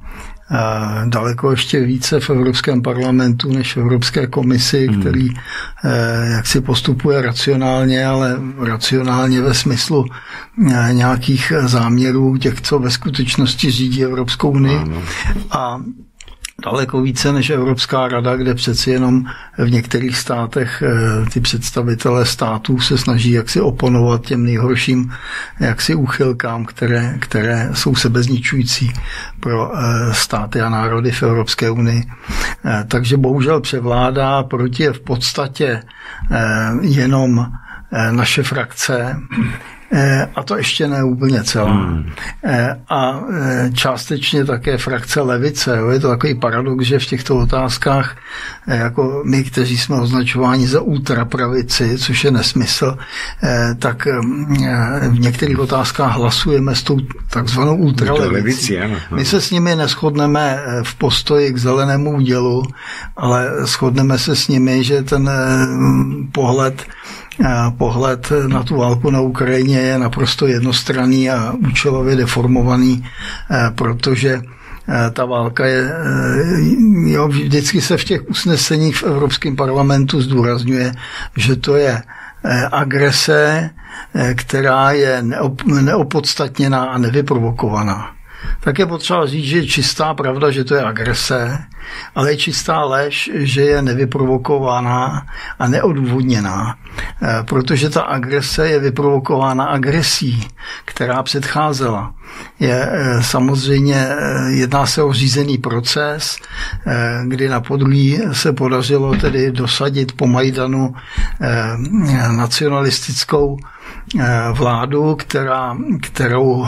daleko ještě více v Evropském parlamentu než v Evropské komisi, hmm. který jak si postupuje racionálně, ale racionálně ve smyslu nějakých záměrů těch, co ve skutečnosti řídí Evropskou unii. Hmm. A daleko více než Evropská rada, kde přeci jenom v některých státech ty představitelé států se snaží jaksi oponovat těm nejhorším jaksi úchylkám, které, které jsou sebezničující pro státy a národy v Evropské unii. Takže bohužel převládá, proti je v podstatě jenom naše frakce, a to ještě ne úplně celá. Hmm. A částečně také frakce levice. Je to takový paradox, že v těchto otázkách, jako my, kteří jsme označováni za ultrapravici, což je nesmysl, tak v některých otázkách hlasujeme s tou takzvanou ultralevicí. My se s nimi neshodneme v postoji k zelenému údělu, ale shodneme se s nimi, že ten pohled Pohled na tu válku na Ukrajině je naprosto jednostranný a účelově deformovaný, protože ta válka je, jo, vždycky se v těch usneseních v Evropském parlamentu zdůrazňuje, že to je agrese, která je neopodstatněná a nevyprovokovaná. Tak je potřeba říct, že je čistá pravda, že to je agrese, ale je čistá lež, že je nevyprovokovaná a neodůvodněná, protože ta agrese je vyprovokována agresí, která předcházela. Je samozřejmě, jedná se o řízený proces, kdy na Podolí se podařilo tedy dosadit po Majdanu nacionalistickou vládu, která, kterou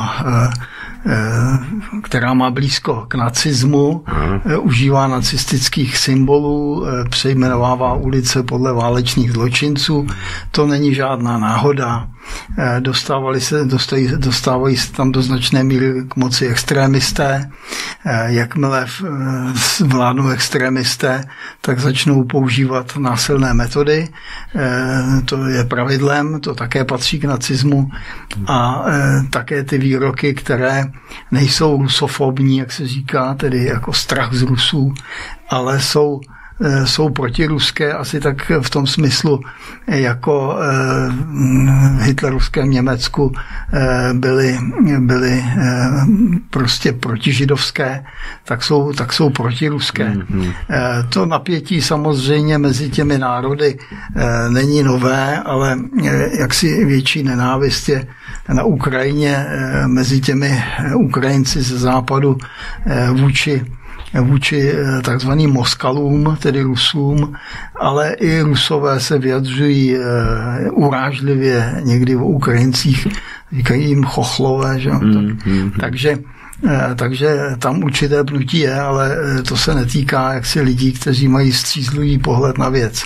která má blízko k nacismu, Aha. užívá nacistických symbolů, přejmenovává ulice podle válečných zločinců. To není žádná náhoda. Dostávali se, dostávají, dostávají se tam do značné míry k moci extrémisté. Jakmile vládnou extrémisté, tak začnou používat násilné metody. To je pravidlem, to také patří k nacismu. A také ty výroky, které nejsou rusofobní, jak se říká, tedy jako strach z Rusů, ale jsou jsou protiruské, asi tak v tom smyslu, jako v hitlerovském Německu byly, byly prostě protižidovské, tak jsou, tak jsou protiruské. Mm-hmm. To napětí samozřejmě mezi těmi národy není nové, ale jaksi větší nenávist je na Ukrajině mezi těmi Ukrajinci ze západu vůči vůči takzvaným Moskalům, tedy Rusům, ale i Rusové se vyjadřují urážlivě někdy o Ukrajincích, říkají jim chochlové, že? Mm, mm, takže, takže tam určité pnutí je, ale to se netýká jaksi lidí, kteří mají střízlivý pohled na věc.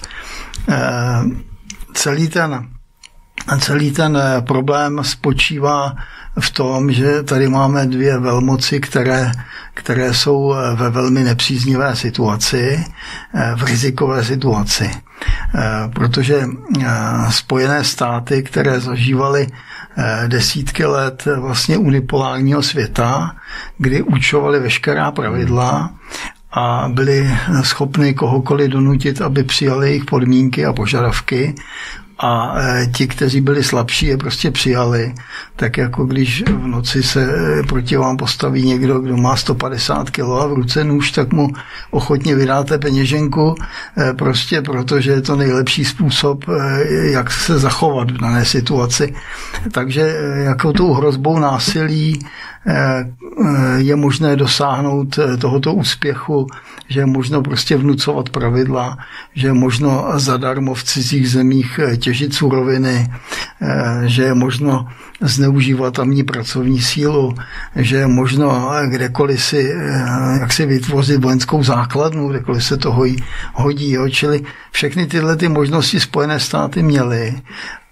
Celý ten, celý ten problém spočívá v tom, že tady máme dvě velmoci, které, které jsou ve velmi nepříznivé situaci, v rizikové situaci. Protože Spojené státy, které zažívaly desítky let vlastně unipolárního světa, kdy učovaly veškerá pravidla a byli schopni kohokoliv donutit, aby přijali jejich podmínky a požadavky, a ti, kteří byli slabší, je prostě přijali. Tak jako když v noci se proti vám postaví někdo, kdo má sto padesát kilo a v ruce nůž, tak mu ochotně vydáte peněženku, prostě protože je to nejlepší způsob, jak se zachovat v dané situaci. Takže jako tou hrozbou násilí je možné dosáhnout tohoto úspěchu, že je možno prostě vnucovat pravidla, že je možno zadarmo v cizích zemích těžit suroviny, že je možno zneužívat tamní pracovní sílu, že je možno kdekoliv si, jak si vytvořit vojenskou základnu, kdekoliv se to hodí. Jo. Čili všechny tyhle ty možnosti Spojené státy měly.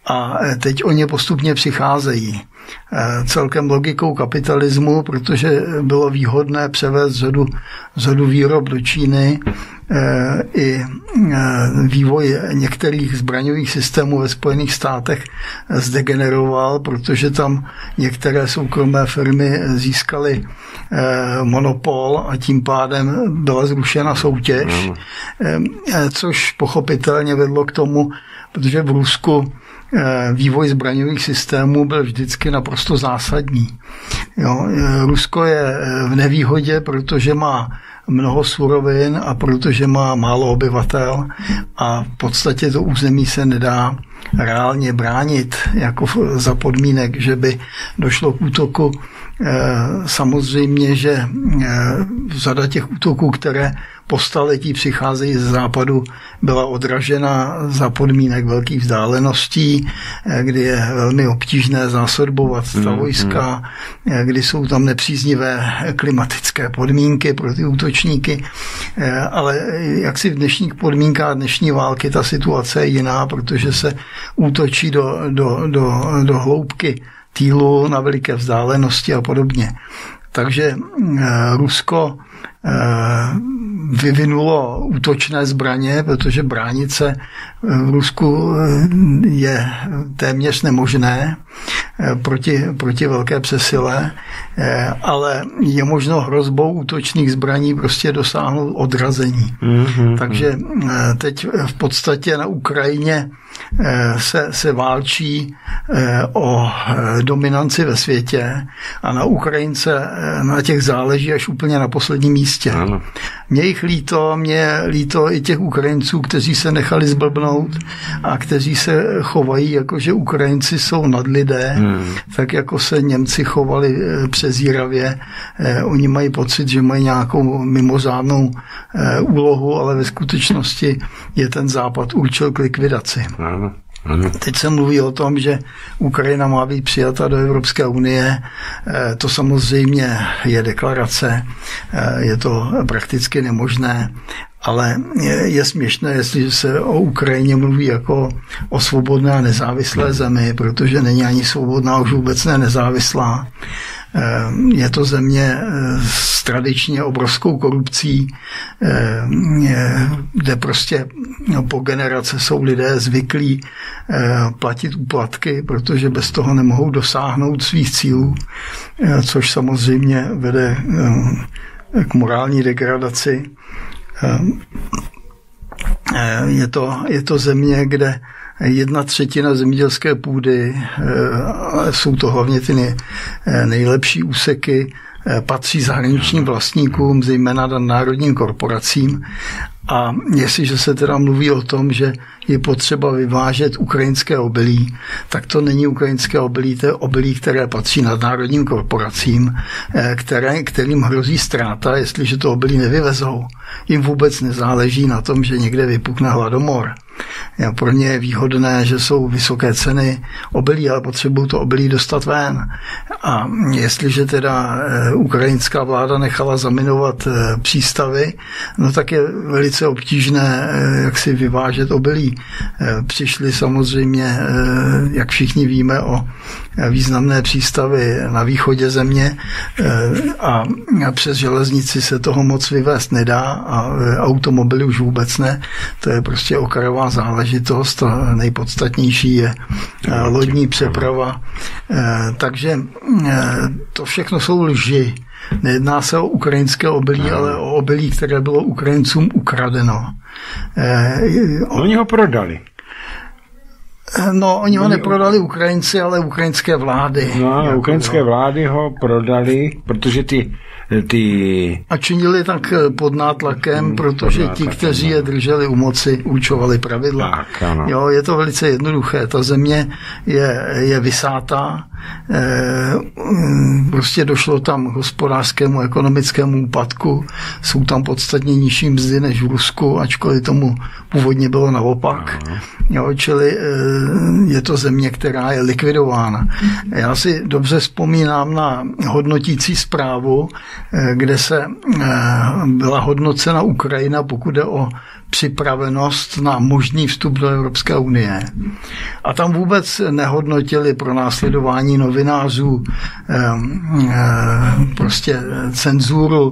a teď oni postupně přicházejí. Celkem logikou kapitalismu, protože bylo výhodné převést řadu, řadu výrob do Číny, i vývoj některých zbraňových systémů ve Spojených státech zdegeneroval, protože tam některé soukromé firmy získaly monopol a tím pádem byla zrušena soutěž, což pochopitelně vedlo k tomu, protože v Rusku vývoj zbraňových systémů byl vždycky naprosto zásadní. Jo, Rusko je v nevýhodě, protože má mnoho surovin a protože má málo obyvatel a v podstatě to území se nedá reálně bránit jako za podmínek, že by došlo k útoku. Samozřejmě, že řada těch útoků, které po staletí přicházejí ze západu, byla odražena za podmínek velkých vzdáleností, kdy je velmi obtížné zásobovat ta vojska, kdy jsou tam nepříznivé klimatické podmínky pro ty útočníky, ale jaksi v dnešních podmínkách dnešní války ta situace je jiná, protože se útočí do, do, do, do hloubky týlu na veliké vzdálenosti a podobně. Takže Rusko vyvinulo útočné zbraně, protože bránit se v Rusku je téměř nemožné proti, proti velké přesile, ale je možno hrozbou útočných zbraní prostě dosáhnout odrazení. Mm-hmm. Takže teď v podstatě na Ukrajině se, se válčí o dominanci ve světě a na Ukrajince na těch záleží až úplně na posledním místě. Ano. Mě jich líto, mě líto i těch Ukrajinců, kteří se nechali zblbnout a kteří se chovají jako, že Ukrajinci jsou nadlidé, hmm. tak jako se Němci chovali přezíravě. Oni mají pocit, že mají nějakou mimořádnou úlohu, ale ve skutečnosti je ten Západ určil k likvidaci. Ano. Ano. Teď se mluví o tom, že Ukrajina má být přijata do Evropské unie. To samozřejmě je deklarace, je to prakticky nemožné, ale je směšné, jestli se o Ukrajině mluví jako o svobodné a nezávislé zemi, protože není ani svobodná, už vůbec ne nezávislá. Je to země s tradičně obrovskou korupcí, kde prostě po generace jsou lidé zvyklí platit úplatky, protože bez toho nemohou dosáhnout svých cílů, což samozřejmě vede k morální degradaci. Je to, je to země, kde jedna třetina zemědělské půdy, jsou to hlavně ty nejlepší úseky, patří zahraničním vlastníkům, zejména národním korporacím. A jestliže se teda mluví o tom, že je potřeba vyvážet ukrajinské obilí, tak to není ukrajinské obilí, to je obilí, které patří nadnárodním korporacím, které, kterým hrozí ztráta, jestliže to obilí nevyvezou. Jim vůbec nezáleží na tom, že někde vypukne hladomor. Pro ně je výhodné, že jsou vysoké ceny obilí, ale potřebují to obilí dostat ven. A jestliže teda ukrajinská vláda nechala zaminovat přístavy, no tak je velice obtížné, jak si vyvážet obilí. Přišli samozřejmě, jak všichni víme, o významné přístavy na východě země a přes železnici se toho moc vyvést nedá a automobily už vůbec ne. To je prostě okrajová záležitost a nejpodstatnější je lodní přeprava. Takže to všechno jsou lži. Nejedná se o ukrajinské obilí, ale o obilí, které bylo Ukrajincům ukradeno. Oni ho prodali. No, oni ho neprodali Ukrajinci, ale ukrajinské vlády. No, jako, ukrajinské vlády ho prodali, protože ty Ty... A činili tak pod nátlakem, protože pod nátlakem, ti, kteří je drželi u moci, určovali pravidla. Tak, jo, je to velice jednoduché. Ta země je, je vysátá. E, prostě došlo tam k hospodářskému, ekonomickému úpadku. Jsou tam podstatně nižší mzdy než v Rusku, ačkoliv tomu původně bylo naopak. Jo, čili e, je to země, která je likvidována. Já si dobře vzpomínám na hodnotící zprávu, kde se byla hodnocena Ukrajina, pokud jde o připravenost na možný vstup do Evropské unie. A tam vůbec nehodnotili pronásledování novinářů, prostě cenzuru,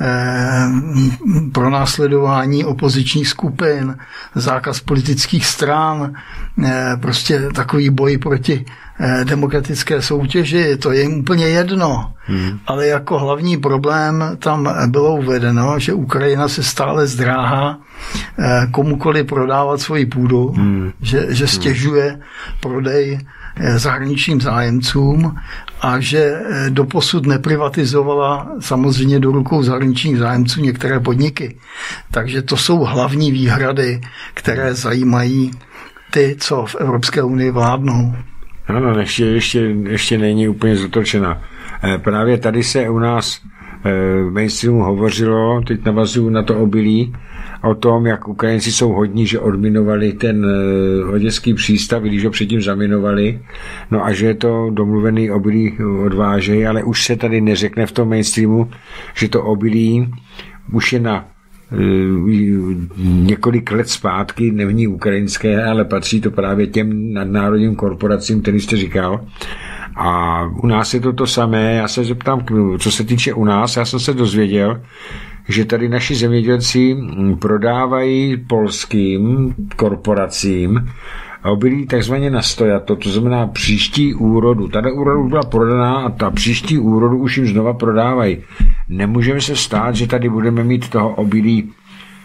pronásledování opozičních skupin, zákaz politických stran, prostě takový boj proti demokratické soutěži, to je jim úplně jedno. Hmm. Ale jako hlavní problém tam bylo uvedeno, že Ukrajina se stále zdráhá komukoli prodávat svoji půdu, hmm. že, že stěžuje prodej zahraničním zájemcům a že doposud neprivatizovala samozřejmě do rukou zahraničních zájemců některé podniky. Takže to jsou hlavní výhrady, které zajímají ty, co v Evropské unii vládnou. Ano, ještě, ještě, ještě není úplně zatočena. Právě tady se u nás v mainstreamu hovořilo, teď navazuju na to obilí, o tom, jak Ukrajinci jsou hodní, že odminovali ten oděský přístav, když ho předtím zaminovali, no a že je to domluvený obilí odvážejí, ale už se tady neřekne v tom mainstreamu, že to obilí už je na několik let zpátky, není ukrajinské, ale patří to právě těm nadnárodním korporacím, který jste říkal. A u nás je to to samé. Já se zeptám, co se týče u nás, já jsem se dozvěděl, že tady naši zemědělci prodávají polským korporacím obilí takzvaně na stojato, to znamená příští úrodu. Tady úroda už byla prodaná a ta příští úrodu už jim znova prodávají. Nemůžeme se stát, že tady budeme mít toho obilí e,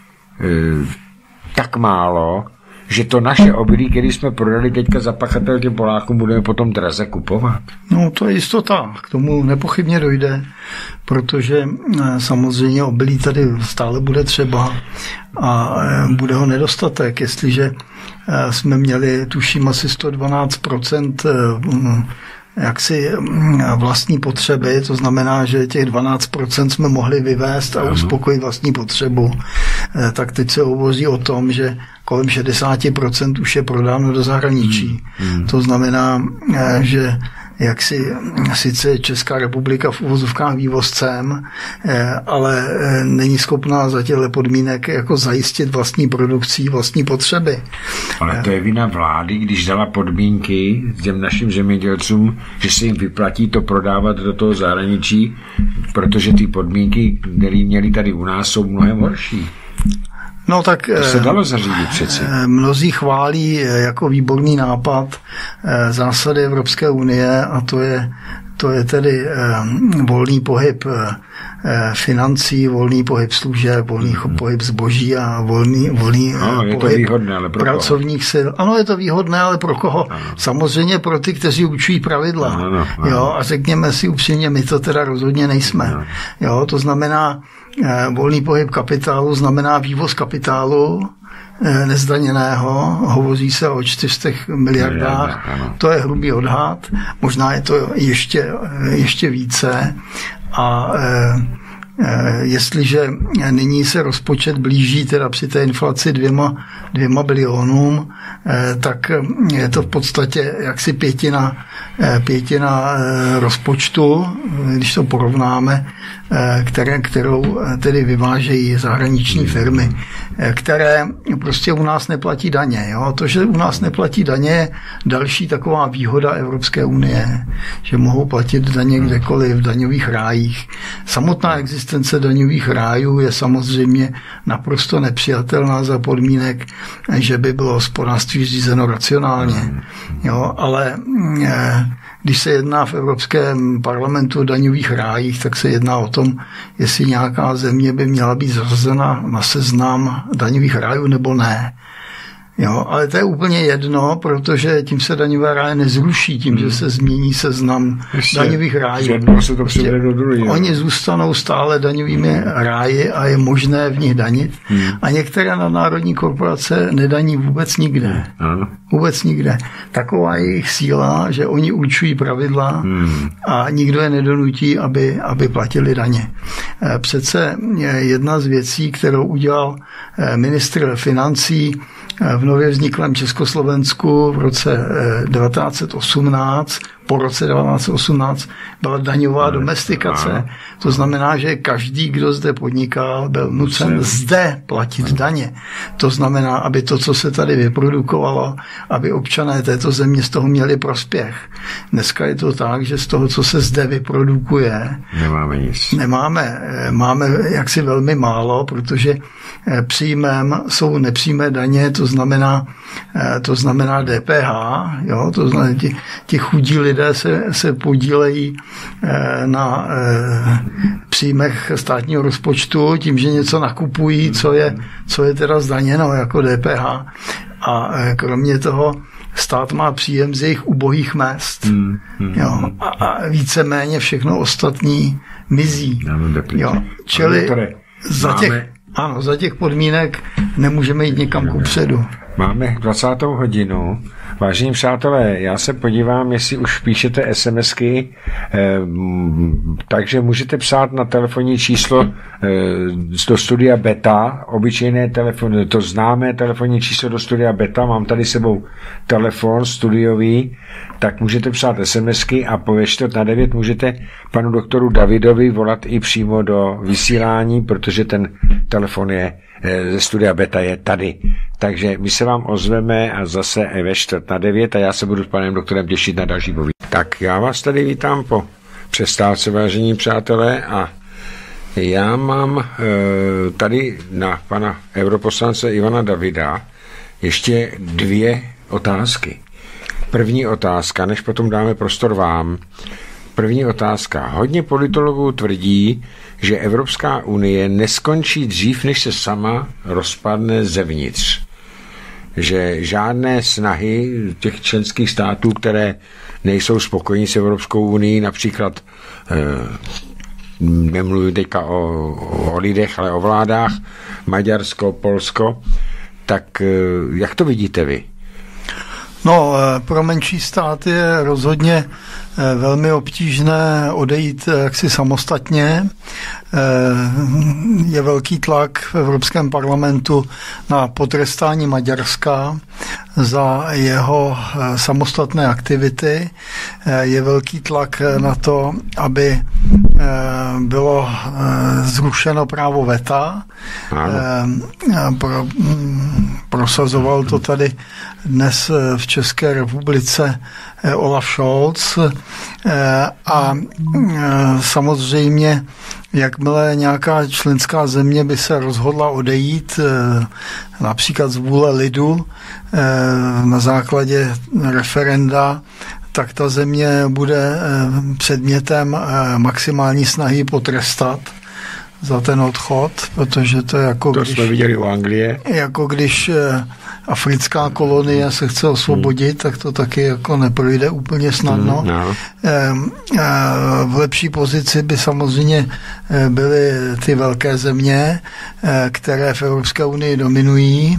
tak málo, že to naše obilí, které jsme prodali teďka za pachatel těm Polákům, budeme potom draze kupovat. No to je jistota, k tomu nepochybně dojde, protože samozřejmě obilí tady stále bude třeba a bude ho nedostatek, jestliže jsme měli, tuším, asi sto dvanáct procent jaksi vlastní potřeby, to znamená, že těch dvanáct procent jsme mohli vyvést a uspokojit vlastní potřebu, tak teď se hovoří o tom, že kolem šedesát procent už je prodáno do zahraničí. Hmm. Hmm. To znamená, že jak si sice Česká republika v uvozovkách vývozcem, ale není schopná za těchto podmínek jako zajistit vlastní produkcí, vlastní potřeby. Ale to je vina vlády, když dala podmínky těm našim zemědělcům, že se jim vyplatí to prodávat do toho zahraničí, protože ty podmínky, které měli tady u nás, jsou mnohem horší. No tak to se dalo zařídit přeci. Mnozí chválí jako výborný nápad zásady Evropské unie a to je, to je tedy volný pohyb financí, volný pohyb služeb, volný hmm. pohyb zboží a volný, volný no, je pohyb to výhodné, ale pro pracovních koho? sil. Ano, je to výhodné, ale pro koho? Ano. Samozřejmě pro ty, kteří určují pravidla. Ano, ano. Jo, a řekněme si upřímně, my to teda rozhodně nejsme. Ano. Jo, to znamená, volný pohyb kapitálu znamená vývoz kapitálu nezdaněného, hovoří se o čtyřstech miliardách, to je hrubý odhad, možná je to ještě, ještě více a jestliže nyní se rozpočet blíží teda při té inflaci dvěma, dvěma bilionům, tak je to v podstatě jaksi pětina, pětina rozpočtu, když to porovnáme, které, kterou tedy vyvážejí zahraniční firmy, které prostě u nás neplatí daně. Jo? To, že u nás neplatí daně, je další taková výhoda Evropské unie, že mohou platit daně kdekoliv v daňových rájích. Samotná existence daňových rájů je samozřejmě naprosto nepřijatelná za podmínek, že by bylo hospodářství řízeno racionálně. Jo? Ale když se jedná v Evropském parlamentu o daňových rájích, tak se jedná o tom, jestli nějaká země by měla být zařazena na seznam daňových rájů nebo ne. Jo, ale to je úplně jedno, protože tím se daňové ráje nezruší, tím, hmm. že se změní seznam Ještě, daňových rájů. Se to prostě, do druhý, oni zůstanou stále daňovými hmm. ráji a je možné v nich danit. Hmm. A některé nadnárodní korporace nedaní vůbec nikde. Hmm. Vůbec nikde. Taková je jejich síla, že oni určují pravidla hmm. a nikdo je nedonutí, aby, aby platili daně. Přece jedna z věcí, kterou udělal ministr financí v nově vzniklém Československu v roce devatenáct set osmnáct po roce devatenáct osmnáct byla daňová domestikace. To znamená, že každý, kdo zde podnikal, byl nucen zde platit daně. To znamená, aby to, co se tady vyprodukovalo, aby občané této země z toho měli prospěch. Dneska je to tak, že z toho, co se zde vyprodukuje, nemáme nic. Nemáme. Máme jaksi velmi málo, protože příjmem jsou nepřímé daně, to znamená, to znamená D P H, jo, to znamená, ti, ti chudí lidé se, se podílejí na příjmech státního rozpočtu tím, že něco nakupují, co je, co je teda zdaněno jako D P H. A kromě toho stát má příjem z jejich ubohých mezd. Hmm, hmm, jo, a, a víceméně všechno ostatní mizí. Jo, čili za těch, ano, za těch podmínek nemůžeme jít někam kupředu. Máme dvacátou hodinu. Vážení přátelé, já se podívám, jestli už píšete SMSky, eh, takže můžete psát na telefonní číslo eh, do studia Beta, obyčejné telefony, to známé telefonní číslo do studia Beta, mám tady sebou telefon studiový, tak můžete psát SMSky a po čtvrt na devět můžete panu doktoru Davidovi volat i přímo do vysílání, protože ten telefon je ze studia Beta je tady. Takže my se vám ozveme a zase ve čtvrt na devět a já se budu s panem doktorem těšit na další povídání. Tak já vás tady vítám po přestávce, vážení přátelé, a já mám e, tady na pana europoslance Ivana Davida ještě dvě otázky. První otázka, než potom dáme prostor vám. První otázka. Hodně politologů tvrdí, že Evropská unie neskončí dřív, než se sama rozpadne zevnitř. Že žádné snahy těch členských států, které nejsou spokojení s Evropskou unii, například eh, nemluvím teďka o, o lidech, ale o vládách, Maďarsko, Polsko, tak eh, jak to vidíte vy? No, pro menší stát je rozhodně velmi obtížné odejít jaksi samostatně. Je velký tlak v Evropském parlamentu na potrestání Maďarska za jeho samostatné aktivity. Je velký tlak na to, aby bylo zrušeno právo veta. Pro, prosazoval to tady dnes v České republice Olaf Scholz a samozřejmě jakmile nějaká členská země by se rozhodla odejít například z vůle lidu na základě referenda, tak ta země bude předmětem maximální snahy potrestat za ten odchod, protože to je jako to když, jsme viděli u Anglie. Jako když africká kolonie se chce osvobodit, hmm. tak to taky jako neprojde úplně snadno. Hmm, no. V lepší pozici by samozřejmě byly ty velké země, které v Evropské unii dominují.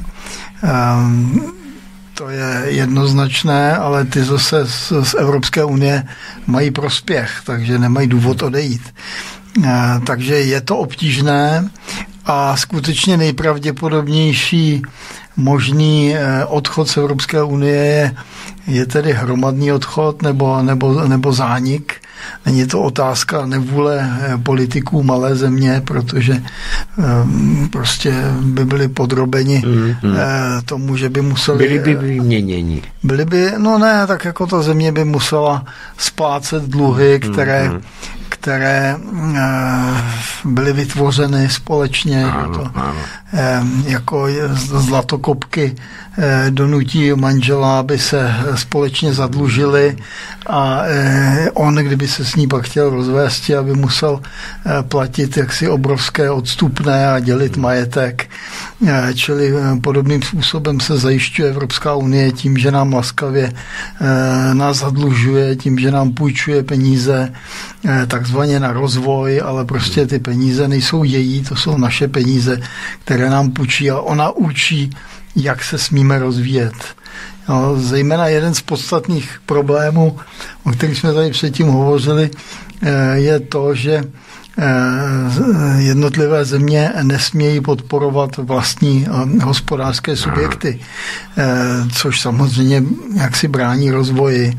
To je jednoznačné, ale ty zase z, z Evropské unie mají prospěch, takže nemají důvod odejít. Takže je to obtížné a skutečně nejpravděpodobnější možný odchod z Evropské unie je, je tedy hromadný odchod nebo, nebo, nebo zánik. Není to otázka nevůle politiků malé země, protože um, prostě by byli podrobeni mm, mm. tomu, že by museli... Byli by vyměněni. Byli by, no ne, tak jako ta země by musela splácet dluhy, které, mm, které uh, byly vytvořeny společně. Ano, to, ano. Um, jako zlatokopky uh, donutí manžela, aby se společně zadlužili a uh, on, kdyby se s ní pak chtěl rozvést, aby musel uh, platit jaksi obrovské odstupné a dělit majetek. Uh, čili uh, podobným způsobem se zajišťuje Evropská unie tím, že nám laskavě uh, nás zadlužuje, tím, že nám půjčuje peníze uh, takzvaně na rozvoj, ale prostě ty peníze nejsou její, to jsou naše peníze, které nám půjčí a ona učí, jak se smíme rozvíjet. No, zejména jeden z podstatných problémů, o kterých jsme tady předtím hovořili, je to, že jednotlivé země nesmějí podporovat vlastní hospodářské subjekty, což samozřejmě jaksi brání rozvoji.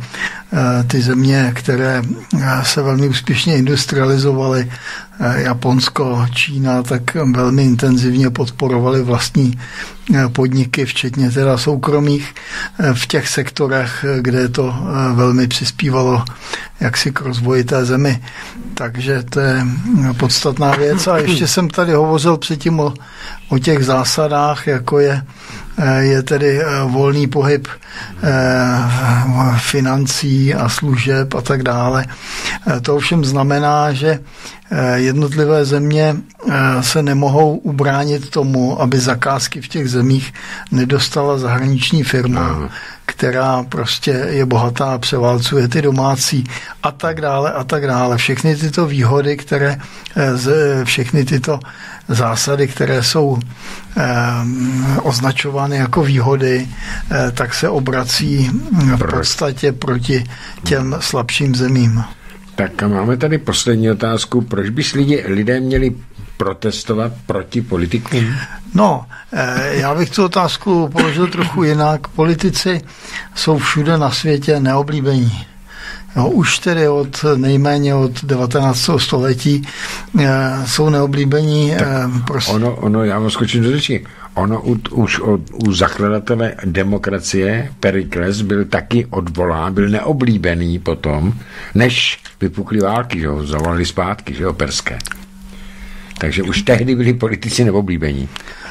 ty země, které se velmi úspěšně industrializovaly, Japonsko, Čína, tak velmi intenzivně podporovaly vlastní podniky, včetně teda soukromých, v těch sektorech, kde to velmi přispívalo jaksi k rozvoji té zemi. Takže to je podstatná věc. A ještě jsem tady hovořil předtím o, o těch zásadách, jako je je tedy volný pohyb financí a služeb a tak dále. To ovšem znamená, že jednotlivé země se nemohou ubránit tomu, aby zakázky v těch zemích nedostala zahraniční firma, která prostě je bohatá a převálcuje ty domácí a tak dále a tak dále. Všechny tyto výhody, které, všechny tyto zásady, které jsou označovány jako výhody, tak se obrací v podstatě proti těm slabším zemím. Tak a máme tady poslední otázku. Proč by lidi, lidé měli protestovat proti politikům? No, já bych tu otázku položil trochu jinak. Politici jsou všude na světě neoblíbení. Jo, už tedy od nejméně od devatenáctého století jsou neoblíbení. Prostě. Ono, ono, já vám skočím do řeči. Ono u, už od, u zakladatele demokracie Perikles byl taky odvolán, byl neoblíbený potom, než vypukly války, že ho zavolali zpátky, že ho perské. Takže už tehdy byli politici neoblíbení.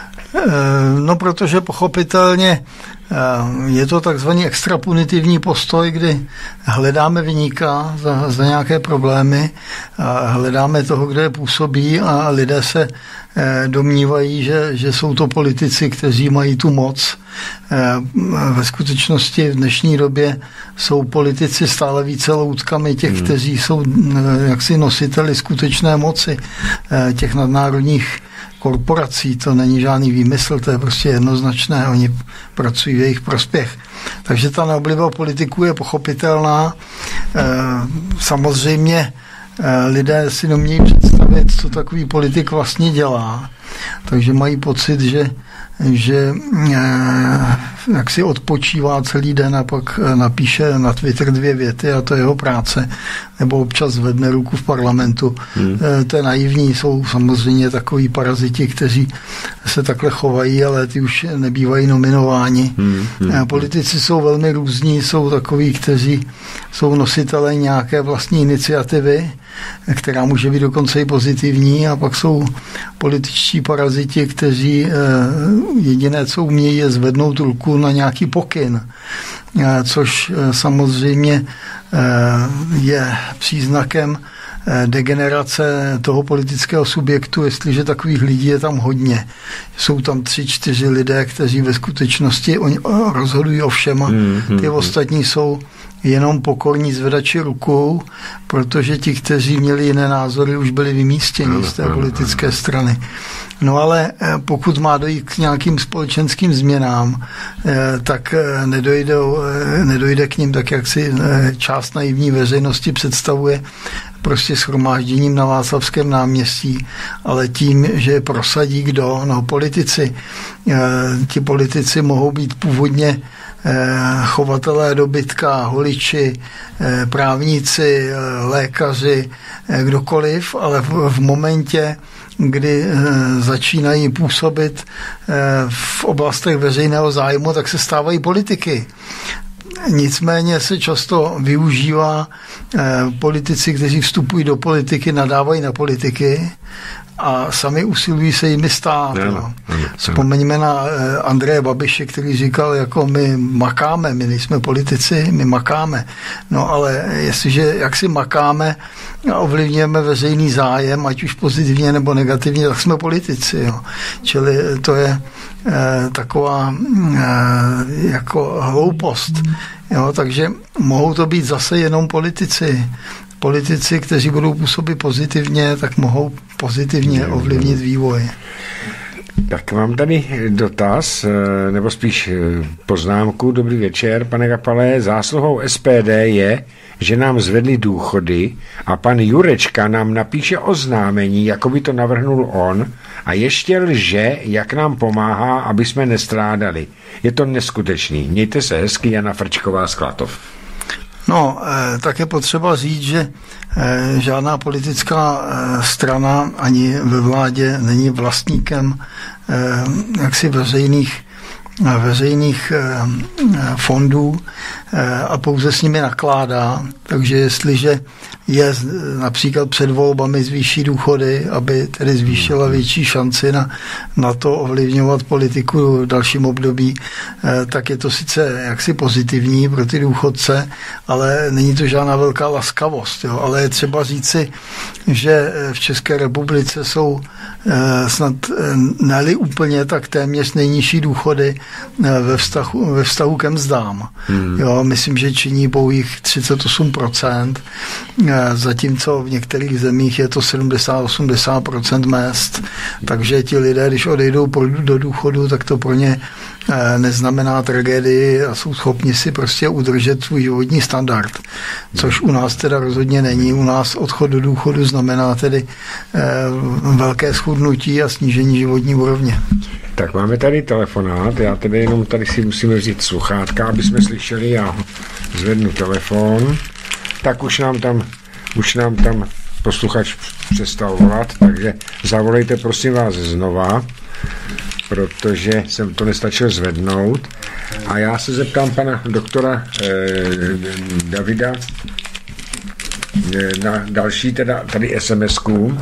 No, protože pochopitelně je to takzvaný extrapunitivní postoj, kdy hledáme viníka za, za nějaké problémy, hledáme toho, kdo je působí a lidé se domnívají, že, že jsou to politici, kteří mají tu moc. Ve skutečnosti v dnešní době jsou politici stále více loutkami těch, hmm. kteří jsou jaksi nositeli skutečné moci, těch nadnárodních korporací. To není žádný výmysl, to je prostě jednoznačné, oni pracují v jejich prospěch. Takže ta neobliba politiků je pochopitelná. Samozřejmě lidé si neumějí představit, co takový politik vlastně dělá. Takže mají pocit, že, že jak si odpočívá celý den a pak napíše na Twitter dvě věty a to je jeho práce. Nebo občas zvedne ruku v parlamentu. Hmm. To je naivní, jsou samozřejmě takový paraziti, kteří se takhle chovají, ale ty už nebývají nominováni. Hmm. Hmm. Politici jsou velmi různí, jsou takoví, kteří jsou nositelé nějaké vlastní iniciativy, která může být dokonce i pozitivní, a pak jsou političtí paraziti, kteří jediné, co umějí, je zvednout ruku na nějaký pokyn, což samozřejmě je příznakem degenerace toho politického subjektu, jestliže takových lidí je tam hodně. Jsou tam tři, čtyři lidé, kteří ve skutečnosti oni rozhodují o všema. Ty ostatní jsou jenom pokorní zvedači rukou, protože ti, kteří měli jiné názory, už byli vymístěni z té politické strany. No ale pokud má dojít k nějakým společenským změnám, tak nedojde, nedojde k nim tak, jak si část naivní veřejnosti představuje, prostě shromážděním na Václavském náměstí, ale tím, že prosadí kdo? No, politici. Ti politici mohou být původně chovatelé dobytka, holiči, právníci, lékaři, kdokoliv, ale v momentě, kdy začínají působit v oblastech veřejného zájmu, tak se stávají politiky. Nicméně se často využívá politici, kteří vstupují do politiky, nadávají na politiky a sami usilují se jimi stát. No, no. Vzpomeňme na Andreje Babiše, který říkal, jako my makáme, my nejsme politici, my makáme. No ale jestliže jak si makáme a ovlivňujeme veřejný zájem, ať už pozitivně nebo negativně, tak jsme politici. Jo. Čili to je eh, taková eh, jako hloupost. Jo, takže mohou to být zase jenom politici. Politici, kteří budou působit pozitivně, tak mohou pozitivně ovlivnit vývoj. Tak mám tady dotaz, nebo spíš poznámku. Dobrý večer, pane Gapale. Zásluhou S P D je, že nám zvedli důchody a pan Jurečka nám napíše oznámení, jako by to navrhnul on, a ještě lže, jak nám pomáhá, aby jsme nestrádali. Je to neskutečný. Mějte se hezky, Jana Frčková z Klatov. No, tak je potřeba říct, že žádná politická strana ani ve vládě není vlastníkem jaksi veřejných veřejných fondů a pouze s nimi nakládá. Takže jestliže je například před volbami zvýší důchody, aby tedy zvýšila větší šanci na, na to ovlivňovat politiku v dalším období, tak je to sice jaksi pozitivní pro ty důchodce, ale není to žádná velká laskavost. Jo. Ale je třeba říci, že v České republice jsou snad ne-li úplně, tak téměř nejnižší důchody ve vztahu, ve vztahu ke mzdám. Hmm. Jo, myslím, že činí pouhých třicet osm procent, zatímco v některých zemích je to sedmdesát až osmdesát procent mezd, takže ti lidé, když odejdou do důchodu, tak to pro ně neznamená tragédii a jsou schopni si prostě udržet svůj životní standard, což u nás teda rozhodně není. U nás odchod do důchodu znamená tedy velké schudnutí a snížení životní úrovně. Tak máme tady telefonát, já tedy jenom tady si musíme vzít sluchátka, aby jsme slyšeli, já zvednu telefon, tak už nám tam, už nám tam posluchač přestal volat, takže zavolejte prosím vás znova, protože jsem to nestačil zvednout. A já se zeptám pana doktora eh, Davida eh, na další teda tady es em esku,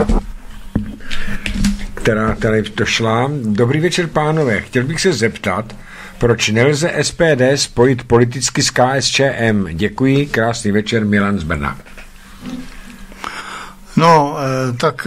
která tady došla. Dobrý večer, pánové. Chtěl bych se zeptat, proč nelze es pé dé spojit politicky s ká es čé em? Děkuji, krásný večer, Milan z Brna. No, eh, tak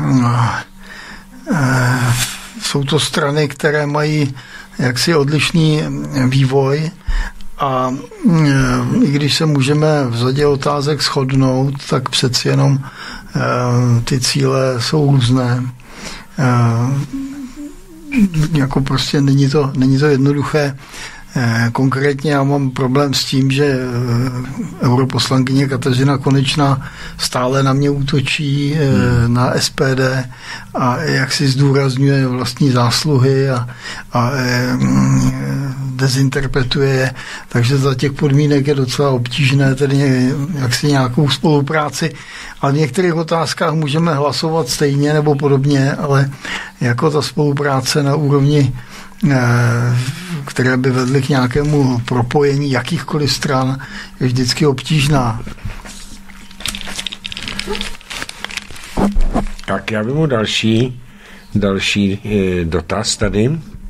eh, jsou to strany, které mají jaksi odlišný vývoj a i když se můžeme v řadě otázek shodnout, tak přeci jenom ty cíle jsou různé. Jako prostě není to, není to jednoduché. Konkrétně já mám problém s tím, že europoslankyně Kateřina Konečná stále na mě útočí, hmm. na es pé dé a jak si zdůrazňuje vlastní zásluhy a, a dezinterpretuje je. Takže za těch podmínek je docela obtížné tedy jaksi nějakou spolupráci. A v některých otázkách můžeme hlasovat stejně nebo podobně, ale jako ta spolupráce na úrovni, které by vedly k nějakému propojení jakýchkoliv stran, je vždycky obtížná. Tak já bych mu další, další e, dotaz tady.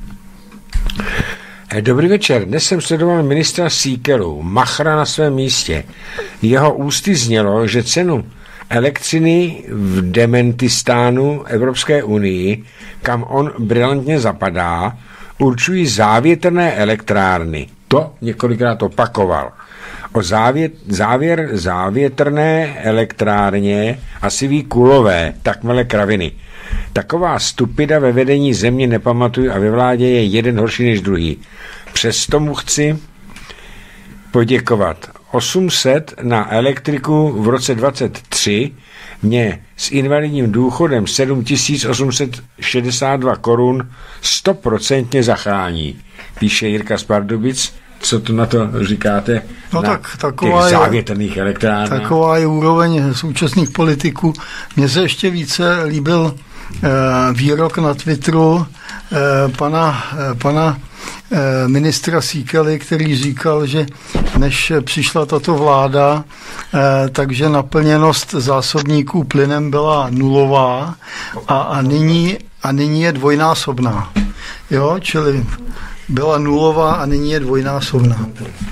E, dobrý večer. Dnes jsem sledoval ministra Síkelu, Machra na svém místě. Jeho ústy znělo, že cenu elektřiny v Dementistánu Evropské unii, kam on brilantně zapadá, určují závětrné elektrárny. To několikrát opakoval. O závět, závěr závětrné elektrárně asi ví kulové, takmele kraviny. Taková stupida ve vedení země nepamatuju a ve vládě je jeden horší než druhý. Přesto mu chci poděkovat. osm set na elektriku v roce dvacet tři mě s invalidním důchodem sedm tisíc osm set šedesát dva korun stoprocentně zachrání. Píše Jirka z Pardubic. Co to na to říkáte? No na tak, taková těch závětrných elektrárnách? Taková je úroveň současných politiků. Mně se ještě více líbil eh, výrok na Twitteru eh, pana, eh, pana eh, ministra Síkely, který říkal, že než přišla tato vláda, eh, takže naplněnost zásobníků plynem byla nulová a, a, nyní, a nyní je dvojnásobná. Jo, čili byla nulová a nyní je dvojnásobná.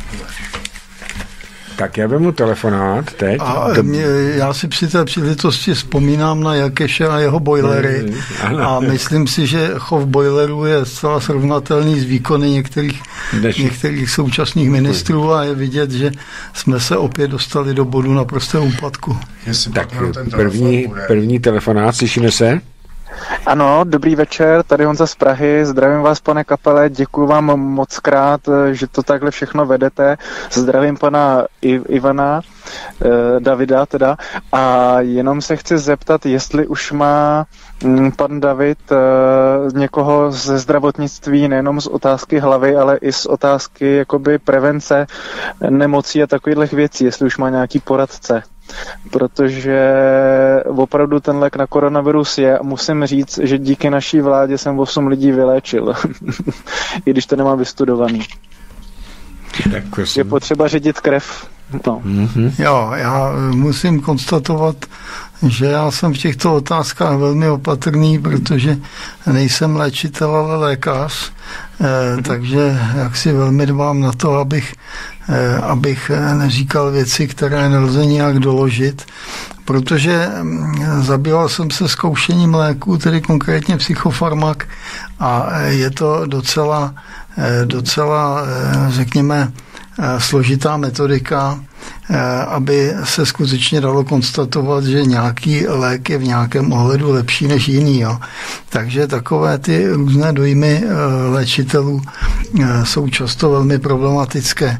Tak já vemu telefonát teď. A mě, já si při té příležitosti vzpomínám na Jakeše a jeho bojlery mm, a myslím si, že chov bojlerů je zcela srovnatelný s výkony některých, některých současných ministrů a je vidět, že jsme se opět dostali do bodu naprostého úpadku. Tak první, první telefonát, slyšíme se? Ano, dobrý večer, tady Honza z Prahy, zdravím vás, pane Kapele, děkuji vám moc krát, že to takhle všechno vedete, zdravím pana I- Ivana, eh, Davida teda, a jenom se chci zeptat, jestli už má hm, pan David eh, někoho ze zdravotnictví, nejenom z otázky hlavy, ale i z otázky jakoby prevence nemocí a takových věcí, jestli už má nějaký poradce. Protože opravdu ten lék na koronavirus je a musím říct, že díky naší vládě jsem osm lidí vyléčil, i když to nemám vystudovaný. Tak je potřeba ředit krev. No. Mm-hmm. Jo, já musím konstatovat, že já jsem v těchto otázkách velmi opatrný, protože nejsem léčitel, ale lékař, eh, takže jak si velmi dbám na to, abych, eh, abych neříkal věci, které nelze nějak doložit, protože zabýval jsem se zkoušením léků, tedy konkrétně psychofarmak, a je to docela, docela řekněme, složitá metodika, aby se skutečně dalo konstatovat, že nějaký lék je v nějakém ohledu lepší než jiný. Jo. Takže takové ty různé dojmy léčitelů jsou často velmi problematické.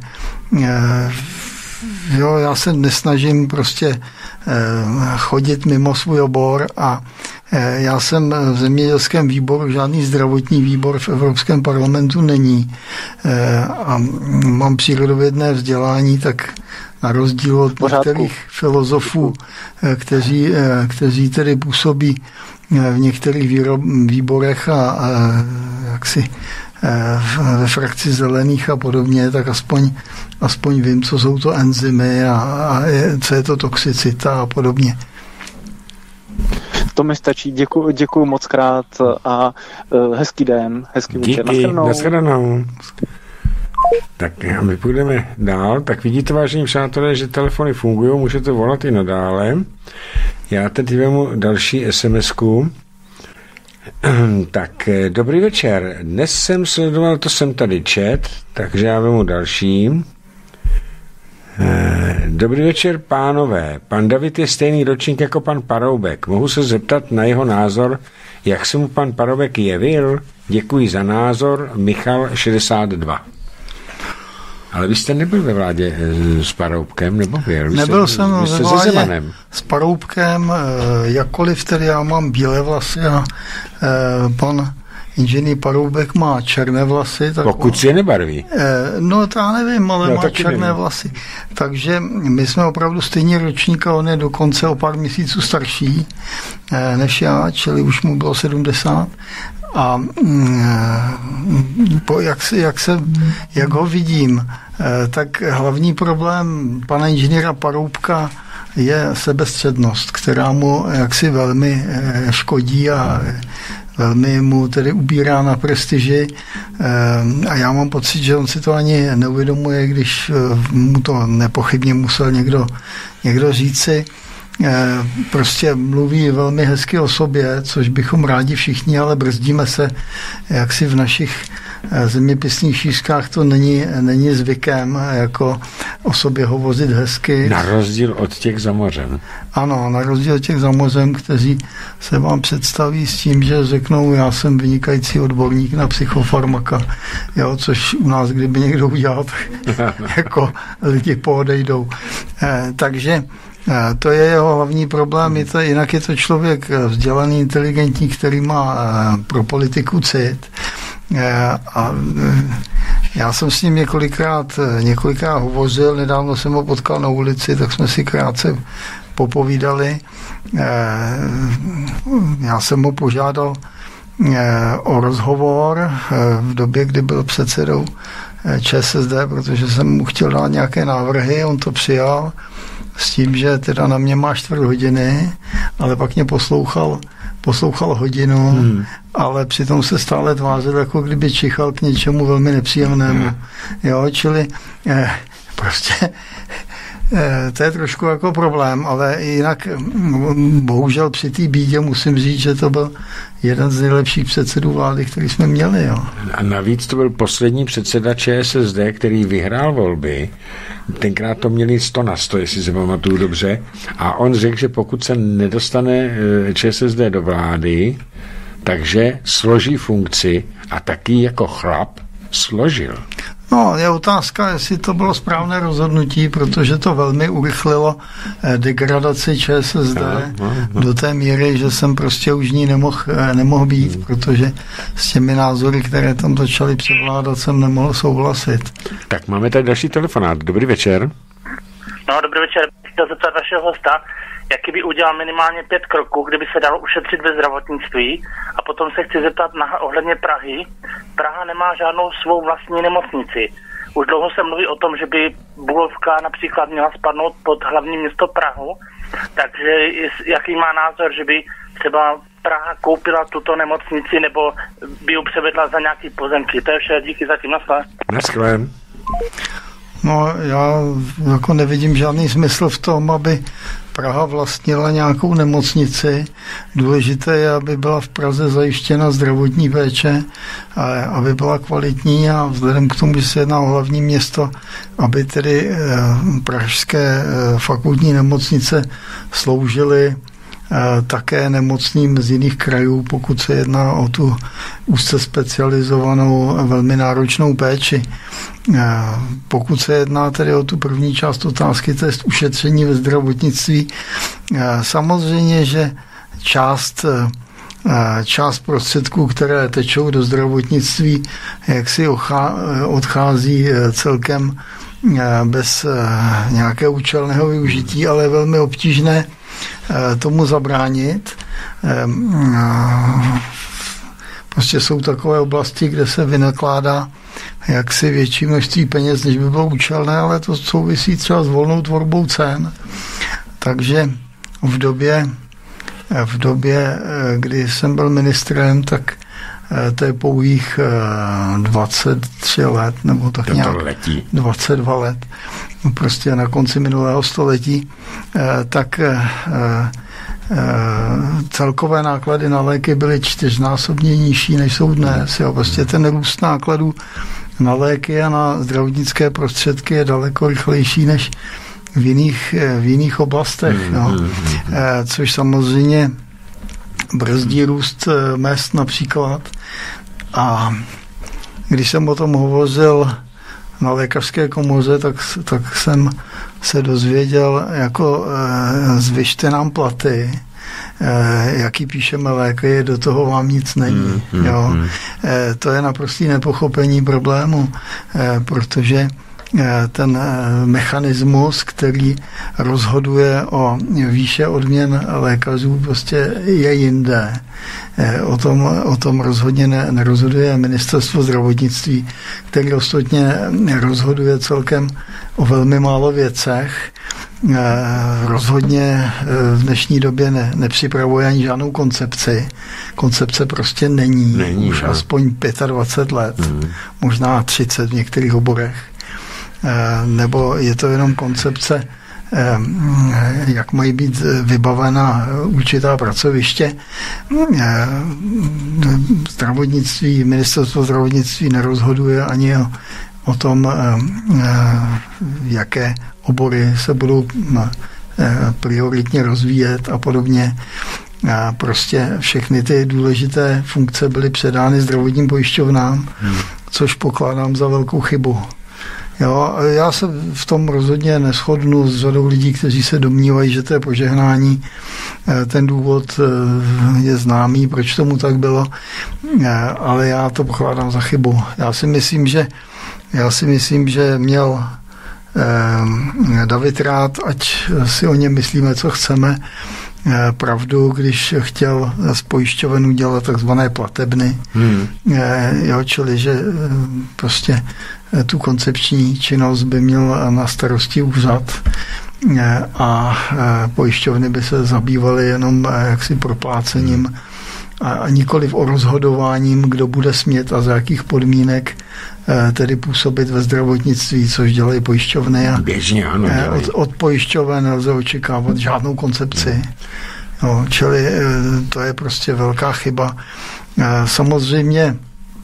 Jo, já se nesnažím prostě chodit mimo svůj obor a já jsem v zemědělském výboru, žádný zdravotní výbor v Evropském parlamentu není a mám přírodovědné vzdělání, tak na rozdíl od některých filozofů, kteří, kteří tedy působí v některých výborech a, a jaksi ve frakci zelených a podobně, tak aspoň, aspoň vím, co jsou to enzymy a, a je, co je to toxicita a podobně. To mi stačí. Děkuji, děkuji moc krát a uh, hezký den, hezký večer. Díky, nashledanou. Tak a my půjdeme dál. Tak vidíte, vážení přátelé, že telefony fungují, můžete volat i nadále. Já teď vemu další SMSku. Tak, dobrý večer. Dnes jsem sledoval, to jsem tady čet, takže já vemu další. Dobrý večer, pánové. Pan David je stejný ročník jako pan Paroubek. Mohu se zeptat na jeho názor, jak se mu pan Paroubek jevil? Děkuji za názor. Michal šedesát dva. Ale vy jste nebyl ve vládě s Paroubkem, nebo byl? Vy Nebyl jste, jsem vy jste ve vládě Zemanem. S Paroubkem, jakkoliv tedy já mám bílé vlasy a pan inženýr Paroubek má černé vlasy. Tak Pokud si je nebarví. No to já nevím, ale no, má černé nevím. vlasy. Takže my jsme opravdu stejný ročník a on je dokonce o pár měsíců starší než já, čili už mu bylo sedmdesát. A po, jak, se, jak, se, jak ho vidím, tak hlavní problém pana inženýra Paroubka je sebestřednost, která mu jaksi velmi škodí a velmi mu tedy ubírá na prestiži a já mám pocit, že on si to ani neuvědomuje, když mu to nepochybně musel někdo, někdo říci. Prostě mluví velmi hezky o sobě, což bychom rádi všichni, ale brzdíme se, jak si v našich zeměpisných šířkách to není, není zvykem, jako o sobě hovořit hezky. Na rozdíl od těch za mořem. Ano, na rozdíl od těch za mořem, kteří se vám představí s tím, že řeknou, já jsem vynikající odborník na psychofarmaka, jo, což u nás, kdyby někdo udělal, tak jako lidi poodejdou. Eh, takže to je jeho hlavní problém, je to, jinak je to člověk vzdělaný, inteligentní, který má pro politiku cit. A já jsem s ním několikrát, několikrát hovořil, nedávno jsem ho potkal na ulici, tak jsme si krátce popovídali. Já jsem ho požádal o rozhovor v době, kdy byl předsedou ČSSD, protože jsem mu chtěl dát nějaké návrhy, on to přijal s tím, že teda na mě má čtvrt hodiny, ale pak mě poslouchal, poslouchal hodinu, hmm. ale přitom se stále tvářil, jako kdyby čichal k něčemu velmi nepříjemnému. Hmm. Jo, čili eh, prostě eh, to je trošku jako problém, ale jinak bohužel při té bídě musím říct, že to byl jeden z nejlepších předsedů vlády, který jsme měli. Jo. A navíc to byl poslední předseda ČSSD, který vyhrál volby. Tenkrát to měli sto na sto, jestli se pamatuju dobře. A on řekl, že pokud se nedostane ČSSD do vlády, takže složí funkci a taky jako chlap složil. No, je otázka, jestli to bylo správné rozhodnutí, protože to velmi urychlilo degradaci ČSSD no, no, no. do té míry, že jsem prostě už ní nemohl, nemohl být, hmm. protože s těmi názory, které tam začaly převládat, jsem nemohl souhlasit. Tak máme tady další telefonát. Dobrý večer. No, dobrý večer. Chtěl zeptat vašeho hosta, jaký by udělal minimálně pět kroků, kdyby se dalo ušetřit ve zdravotnictví. A potom se chci zeptat na, ohledně Prahy. Praha nemá žádnou svou vlastní nemocnici. Už dlouho se mluví o tom, že by Bulovka například měla spadnout pod hlavní město Prahu. Takže jaký má názor, že by třeba Praha koupila tuto nemocnici nebo by ji převedla za nějaký pozemky. To je vše, díky zatím, naschle. Naschle. No, já jako nevidím žádný smysl v tom, aby Praha vlastnila nějakou nemocnici. Důležité je, aby byla v Praze zajištěna zdravotní péče, aby byla kvalitní a vzhledem k tomu, že se jedná o hlavní město, aby tedy pražské fakultní nemocnice sloužily také nemocným z jiných krajů, pokud se jedná o tu úzce specializovanou, velmi náročnou péči. Pokud se jedná tedy o tu první část otázky, to je ušetření ve zdravotnictví, samozřejmě, že část, část prostředků, které tečou do zdravotnictví, jak si odchází celkem bez nějakého účelného využití, ale je velmi obtížné tomu zabránit. Prostě jsou takové oblasti, kde se vynakládá jaksi větší množství peněz, než by bylo účelné, ale to souvisí třeba s volnou tvorbou cen. Takže v době, v době, kdy jsem byl ministrem, tak to je pouhých dvacet tři let, nebo tak to nějak letí. dvacet dva let, prostě na konci minulého století, tak celkové náklady na léky byly čtyřnásobně nižší, než jsou dnes. Jo. Prostě ten růst nákladů na léky a na zdravotnické prostředky je daleko rychlejší než v jiných, v jiných oblastech. No. Což samozřejmě brzdí růst mezd například. A když jsem o tom hovořil na lékařské komoře, tak, tak jsem se dozvěděl, jako e, zvyšte nám platy, e, jaký píšeme léky, do toho vám nic není. Mm, mm, jo. Mm. E, to je naprostý nepochopení problému, e, protože ten mechanismus, který rozhoduje o výše odměn lékařů, prostě je jinde. O tom, o tom rozhodně ne, nerozhoduje ministerstvo zdravotnictví, který ostatně rozhoduje celkem o velmi málo věcech. Rozhodně v dnešní době ne, nepřipravuje ani žádnou koncepci. Koncepce prostě není. není už ne. aspoň dvacet pět let, mm. možná třicet v některých oborech. Nebo je to jenom koncepce, jak mají být vybavena určitá pracoviště. Zdravotnictví, ministerstvo zdravotnictví nerozhoduje ani o, o tom, jaké obory se budou prioritně rozvíjet a podobně. A prostě všechny ty důležité funkce byly předány zdravotním pojišťovnám, hmm. což pokládám za velkou chybu. Jo, já se v tom rozhodně neshodnu s řadou lidí, kteří se domnívají, že to je požehnání. Ten důvod je známý, proč tomu tak bylo, ale já to pokládám za chybu. Já si myslím, že, já si myslím, že měl David rád, ať si o něm myslíme, co chceme, pravdu, když chtěl z pojišťoven udělat takzvané platebny. Hmm. Jo, čili, že prostě tu koncepční činnost by měl na starosti úřad a pojišťovny by se zabývaly jenom jaksi proplácením a nikoliv o rozhodováním, kdo bude smět a za jakých podmínek tedy působit ve zdravotnictví, což dělají pojišťovny. A běžně, ano, od, od pojišťoven nelze očekávat žádnou koncepci. No, čili to je prostě velká chyba. Samozřejmě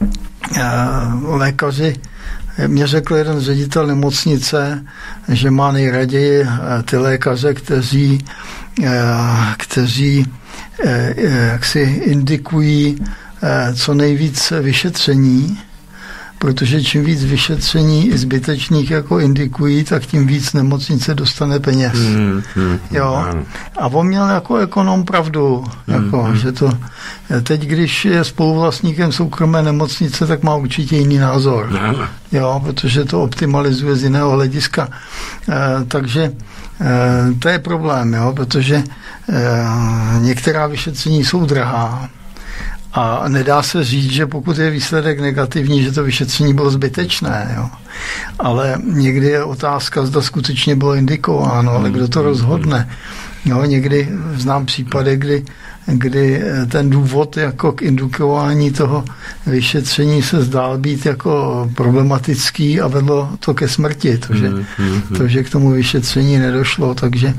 lékaři, mě řekl jeden ředitel nemocnice, že má nejraději ty lékaře, kteří, kteří jak si indikují co nejvíc vyšetření, protože čím víc vyšetření zbytečných jako indikují, tak tím víc nemocnice dostane peněz. Mm, mm, jo. A on měl jako ekonom pravdu, jako, mm, že to teď, když je spoluvlastníkem soukromé nemocnice, tak má určitě jiný názor. Mm. Jo, protože to optimalizuje z jiného hlediska. E, takže e, to je problém, jo, protože e, některá vyšetření jsou drahá. A nedá se říct, že pokud je výsledek negativní, že to vyšetření bylo zbytečné. Jo. Ale někdy je otázka, zda skutečně bylo indikováno, ale kdo to rozhodne. Jo, někdy znám případy, kdy, kdy ten důvod jako k indikování toho vyšetření se zdál být jako problematický a vedlo to ke smrti, to, že, to, že k tomu vyšetření nedošlo, takže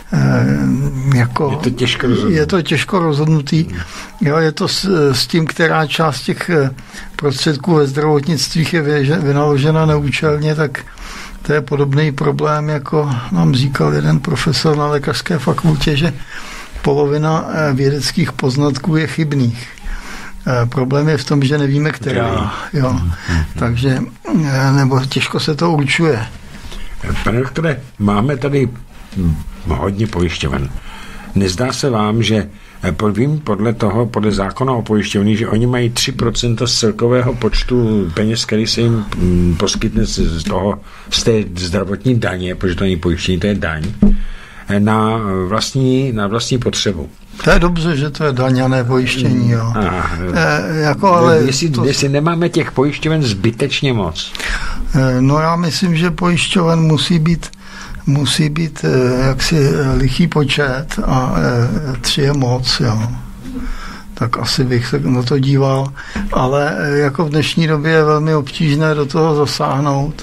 jako, je to těžko rozhodnutý. Je to těžko rozhodnutý. Jo, je to s, s tím, která část těch prostředků ve zdravotnictví je vynaložena neúčelně, tak to je podobný problém, jako nám říkal jeden profesor na lékařské fakultě, že polovina vědeckých poznatků je chybných. Problém je v tom, že nevíme, která. Jo. Takže, nebo těžko se to určuje. Pane doktore, máme tady hodně pojišťoven. Nezdá se vám, že vím podle toho, podle zákona o pojišťovní, že oni mají tři procenta z celkového počtu peněz, který se jim poskytne z toho, z té zdravotní daně, protože to není pojištění, to je daň, na vlastní, na vlastní potřebu. To je dobře, že to je daň a ne pojištění. Jo. Aha, e, jako, ale jestli, to... jestli nemáme těch pojišťoven zbytečně moc. E, no já myslím, že pojišťoven musí být musí být jaksi lichý počet a tři je moc, jo. Tak asi bych se na to díval, ale jako v dnešní době je velmi obtížné do toho zasáhnout.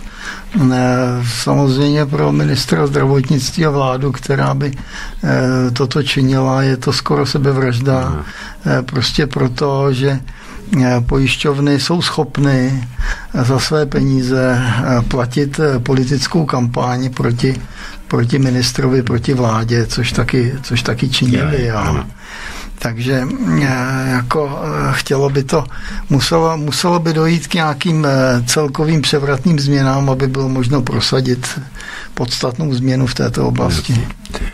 Samozřejmě pro ministra zdravotnictví a vládu, která by toto činila, je to skoro sebevražda. Prostě proto, že pojišťovny jsou schopny za své peníze platit politickou kampaň proti, proti ministrovi, proti vládě, což taky, což taky činili. Jo. Takže jako chtělo by to, muselo, muselo by dojít k nějakým celkovým převratným změnám, aby bylo možno prosadit podstatnou změnu v této oblasti.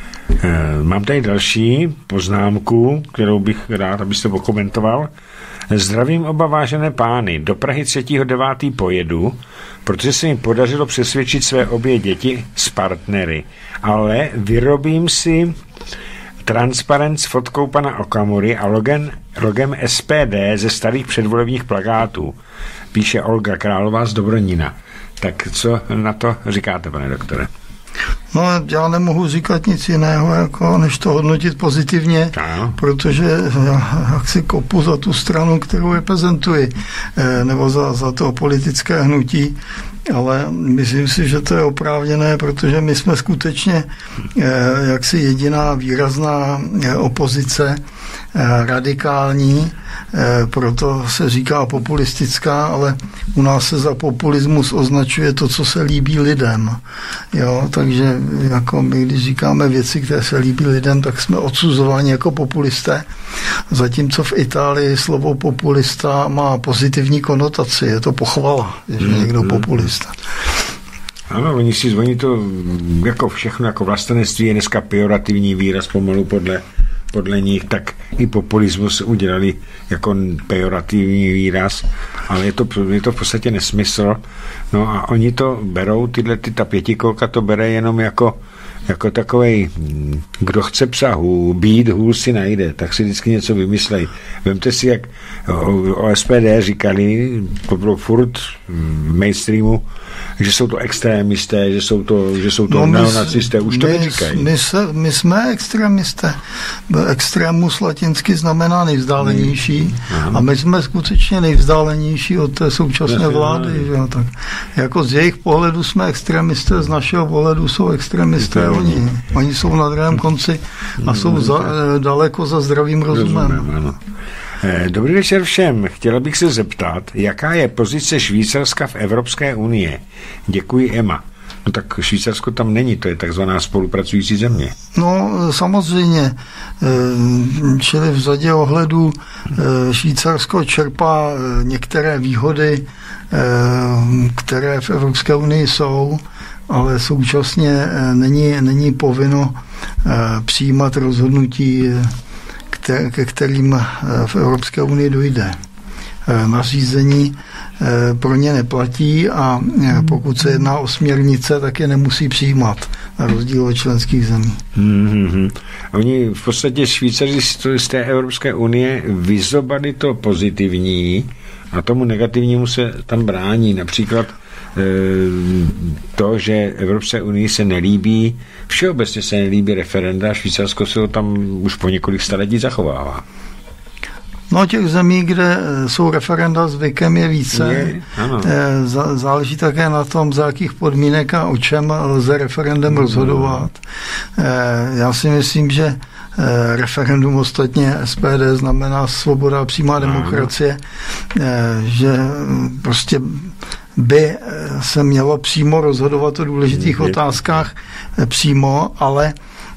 Mám tady další poznámku, kterou bych rád, abyste okomentoval. Zdravím oba vážené pány. Do Prahy třetího devátého pojedu, protože se mi podařilo přesvědčit své obě děti s partnery. Ale vyrobím si transparent s fotkou pana Okamury a logem, logem S P D ze starých předvolebních plakátů. Píše Olga Králová z Dobronína. Tak co na to říkáte, pane doktore? No, já nemohu říkat nic jiného, jako, než to hodnotit pozitivně, no. Protože já si kopu za tu stranu, kterou reprezentuji, nebo za, za to politické hnutí, ale myslím si, že to je oprávněné, protože my jsme skutečně jaksi jediná výrazná opozice, radikální, proto se říká populistická, ale u nás se za populismus označuje to, co se líbí lidem. Jo, takže jako my, když říkáme věci, které se líbí lidem, tak jsme odsuzováni jako populisté. Zatímco v Itálii slovo populista má pozitivní konotaci, je to pochvala, že je někdo populista. Ano, oni si zvoní to jako všechno, jako vlastenectví je dneska pejorativní výraz pomalu podle podle nich, tak i populismus udělali jako pejorativní výraz, ale je to, je to v podstatě nesmysl. No a oni to berou, tyhle, ty, ta pětikolka to bere jenom jako, jako takovej, kdo chce psa hů, být, hůl si najde, tak si vždycky něco vymyslej. Vemte si, jak o, o S P D říkali, to bylo furt v mainstreamu, že jsou to extrémisté, že jsou to, že jsou to no neonacisté, už to neříkají. My, my jsme extrémisté. Extrémus latinsky znamená nejvzdálenější hmm. a my jsme skutečně nejvzdálenější od té současné vlády. Že? Tak jako z jejich pohledu jsme extrémisté, z našeho pohledu jsou extrémisté oni. Oni jsou na druhém konci a jsou za, daleko za zdravým rozumem. rozumem ano. Dobrý večer všem. Chtěla bych se zeptat, jaká je pozice Švýcarska v Evropské unii. Děkuji, Emma. No tak Švýcarsko tam není, to je takzvaná spolupracující země. No samozřejmě, čili v řadě ohledů Švýcarsko čerpá některé výhody, které v Evropské unii jsou, ale současně není, není povinno přijímat rozhodnutí, ke kterým v Evropské unii dojde. Nařízení pro ně neplatí a pokud se jedná o směrnice, tak je nemusí přijímat, na rozdíl od členských zemí. Mm-hmm. Oni v podstatě Švýcaři z té Evropské unie vyzobali to pozitivní a tomu negativnímu se tam brání. Například to, že Evropské unii se nelíbí, všeobecně se nelíbí referenda, Švýcarsko se ho tam už po několik staletí zachovává. No těch zemí, kde jsou referenda zvykem, je více. Je, Záleží také na tom, za jakých podmínek a o čem lze referendem rozhodovat. Já si myslím, že referendum ostatně S P D znamená svoboda a přímá demokracie, že prostě by se mělo přímo rozhodovat o důležitých otázkách přímo, ale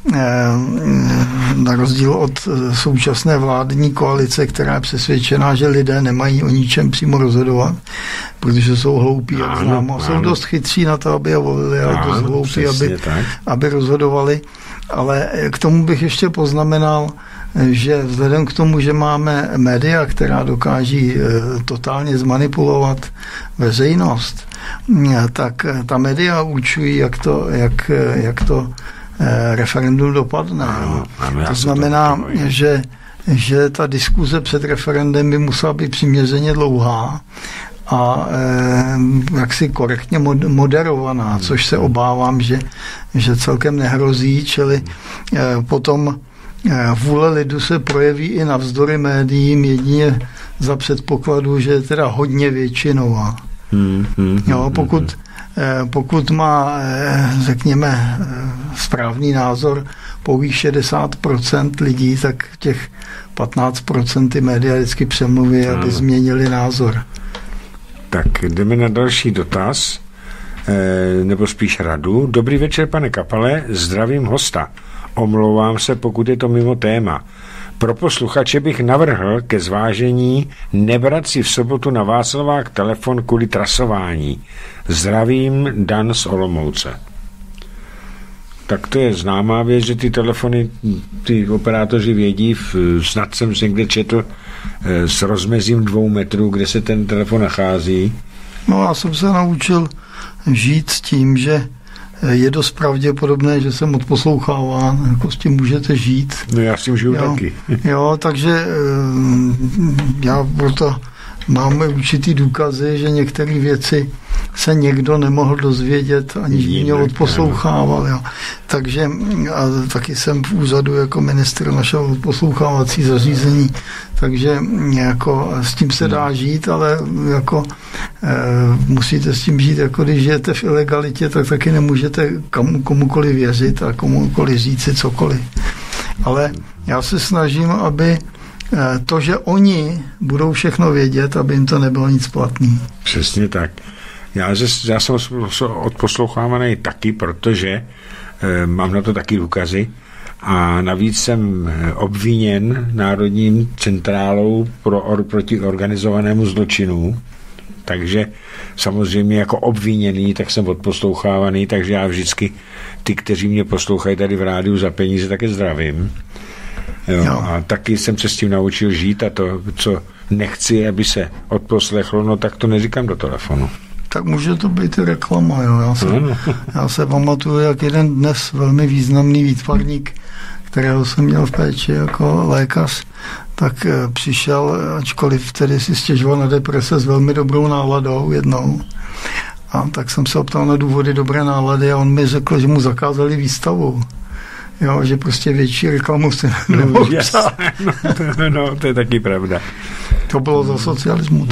na rozdíl od současné vládní koalice, která je přesvědčená, že lidé nemají o ničem přímo rozhodovat, protože jsou hloupí, jak známo. Jsou dost chytří na to, aby je volili, ale dost hloupí, aby, aby rozhodovali. Ale k tomu bych ještě poznamenal, že vzhledem k tomu, že máme média, která dokáží totálně zmanipulovat veřejnost, tak ta média učují, jak to, jak, jak to referendum dopadne. Ano, ano, to znamená, to že, že ta diskuze před referendem by musela být přiměřeně dlouhá a eh, jaksi korektně moderovaná, hmm. což se obávám, že, že celkem nehrozí, čili eh, potom eh, vůle lidu se projeví i navzdory médiím, jedině za předpokladu, že je teda hodně většinová. Hmm, hmm, jo, pokud Pokud má, řekněme, správný názor pouhých šedesát procent lidí, tak těch patnáct procent ty média vždycky přemluví, aby změnili názor. Tak jdeme na další dotaz, nebo spíš radu. Dobrý večer, pane Kapale, zdravím hosta. Omlouvám se, pokud je to mimo téma. Pro posluchače bych navrhl ke zvážení nebrat si v sobotu na Václavák telefon kvůli trasování. Zdravím, Dan z Olomouce. Tak to je známá věc, že ty telefony, ty operátoři vědí, snad jsem se někde četl, s rozmezím dvou metrů, kde se ten telefon nachází. No já jsem se naučil žít s tím, že je dost pravděpodobné, že jsem odposloucháván, jako s tím můžete žít. No já s tím žiju jo, taky. Jo, takže já proto mám určitý důkazy, že některé věci se někdo nemohl dozvědět, aniž by mě odposlouchával. Jo. Takže a taky jsem v úřadu jako ministr našel odposlouchávací zařízení, takže jako s tím se dá žít, ale jako e, musíte s tím žít, jako když žijete v ilegalitě, tak taky nemůžete komu, komukoliv věřit a komukoliv říci cokoliv. Ale já se snažím, aby to, že oni budou všechno vědět, aby jim to nebylo nic platný. Přesně tak. Já, já jsem odposlouchávaný taky, protože e, mám na to taky důkazy a navíc jsem obviněn Národním centrálou pro, or, proti organizovanému zločinu, takže samozřejmě jako obviněný, tak jsem odposlouchávaný, takže já vždycky ty, kteří mě poslouchají tady v rádiu za peníze, také zdravím. Jo, jo. A taky jsem se s tím naučil žít a to, co nechci, aby se odposlechlo, no tak to neříkám do telefonu. Tak může to být i reklama, jo. Já se, no. já se pamatuju, jak jeden dnes velmi významný výtvarník, kterého jsem měl v péči jako lékař, tak přišel, ačkoliv tedy si stěžoval na deprese s velmi dobrou náladou jednou. A tak jsem se optal na důvody dobré nálady a on mi řekl, že mu zakázali výstavu. Jo, že prostě větší reklamu se nemohl no, yes. no, no, to je taky pravda. To bylo za socialismu.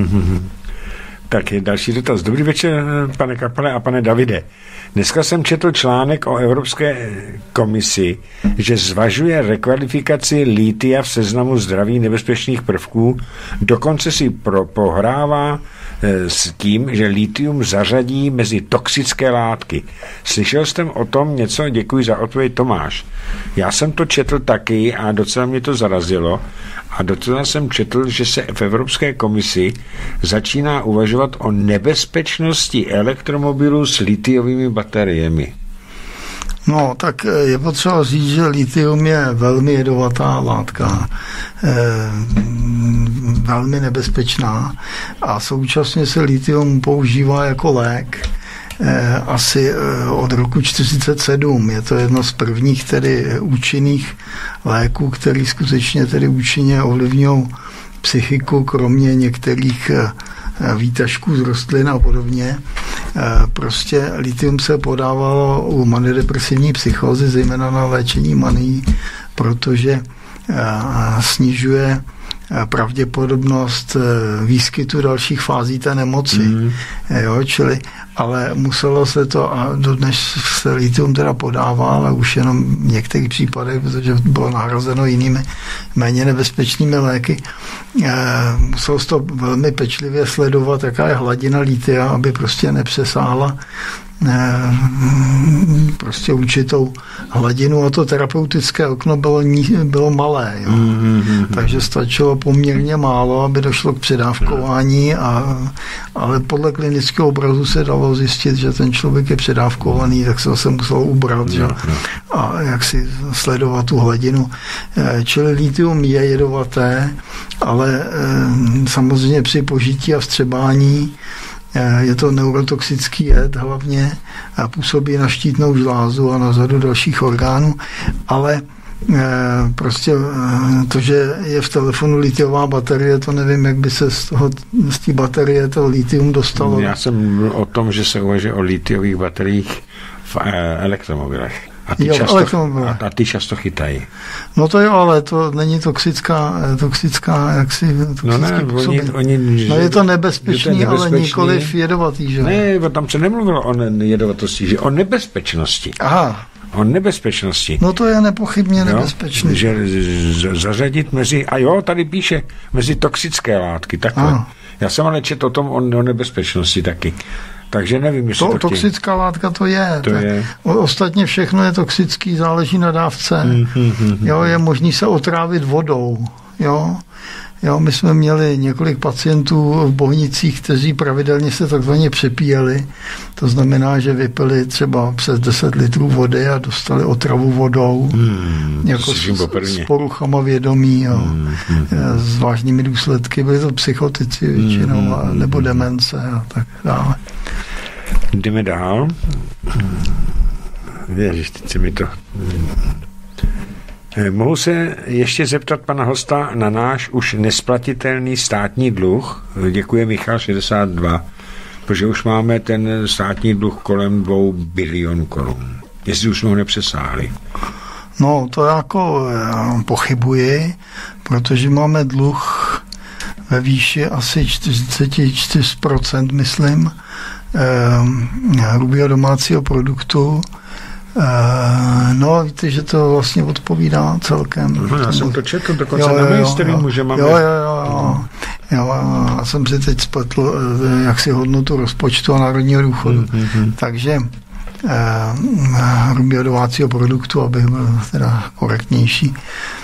Tak je další dotaz. Dobrý večer, pane Kapale a pane Davide. Dneska jsem četl článek o Evropské komisi, že zvažuje rekvalifikaci lítia v seznamu zdraví nebezpečných prvků, dokonce si pro, pohrává s tím, že litium zařadí mezi toxické látky. Slyšel jsem o tom něco? Děkuji za odpověď, Tomáš. Já jsem to četl taky a docela mě to zarazilo a docela jsem četl, že se v Evropské komisi začíná uvažovat o nebezpečnosti elektromobilů s litiovými bateriemi. No, tak je potřeba říct, že litium je velmi jedovatá látka, e, velmi nebezpečná a současně se litium používá jako lék e, asi od roku čtyřicet sedm. Je to jedno z prvních tedy účinných léků, který skutečně tedy účinně ovlivňují psychiku, kromě některých výtažků z rostlin a podobně. Prostě litium se podávalo u maniodepresivní psychózy, zejména na léčení manií, protože snižuje pravděpodobnost výskytu dalších fází té nemoci. Mm. Jo, čili, ale muselo se to, a dodnes se litium teda podává, ale už jenom v některých případech, protože bylo nahrazeno jinými méně nebezpečnými léky. Muselo se to velmi pečlivě sledovat, jaká je hladina litia, aby prostě nepřesáhla prostě určitou hladinu a to terapeutické okno bylo, bylo malé. Jo. Mm-hmm. Takže stačilo poměrně málo, aby došlo k předávkování, a, ale podle klinického obrazu se dalo zjistit, že ten člověk je předávkovaný, tak se zase muselo ubrat, že? A jak si sledovat tu hladinu. Čili litium je jedovaté, ale samozřejmě při požití a vstřebání je to neurotoxický jed hlavně a působí na štítnou žlázu a na řadu dalších orgánů, ale prostě to, že je v telefonu litiová baterie, to nevím, jak by se z, toho, z té baterie to litium dostalo. Já jsem mluvil o tom, že se uvažuje o litiových bateriích v elektromobilech. A ty, jo, často, a, a ty často chytají. No to jo, ale to není toxická, toxická jaksi, no ne, oni, oni, no je to nebezpečný, je to ale nikoliv jedovatý, že? Ne, tam se nemluvilo o jedovatosti, že o nebezpečnosti. Aha. O nebezpečnosti. No to je nepochybně nebezpečný. Že zařadit mezi, a jo, tady píše, mezi toxické látky, takhle. Aha. Já jsem ale četl o tom o, o nebezpečnosti taky. Takže nevím, jestli to, to toxická látka to je. To je. Ostatně všechno je toxický, záleží na dávce. Mm, mm, mm, jo, je možný se otrávit vodou. Jo. Jo, my jsme měli několik pacientů v Bohnicích, kteří pravidelně se takzvaně přepíjeli. To znamená, že vypili třeba přes deset litrů vody a dostali otravu vodou. Mm, jako s, s poruchama vědomí a mm, mm, s vážnými důsledky. Byli to psychotici většinou, mm, a, nebo demence a tak dále. Jdeme dál. Věříš, teď se mi to... Mohu se ještě zeptat pana hosta na náš už nesplatitelný státní dluh? Děkuje Michal šedesát dva, protože už máme ten státní dluh kolem dvou bilionů korun. Jestli už jsme ho nepřesáhli. No, to jako pochybuji, protože máme dluh ve výši asi čtyřicet čtyři procent, myslím, hrubého domácího produktu. Uh, no, víte, že to vlastně odpovídá celkem. No, já jsem to četl dokonce jo, na mainstreamu, že máme... Jo, jo, jo, jo. jo já jsem si teď spletl jaksi hodnotu rozpočtu a národního důchodu. Mm-hmm. Takže uh, hrubého domácího produktu, abych byl teda korektnější.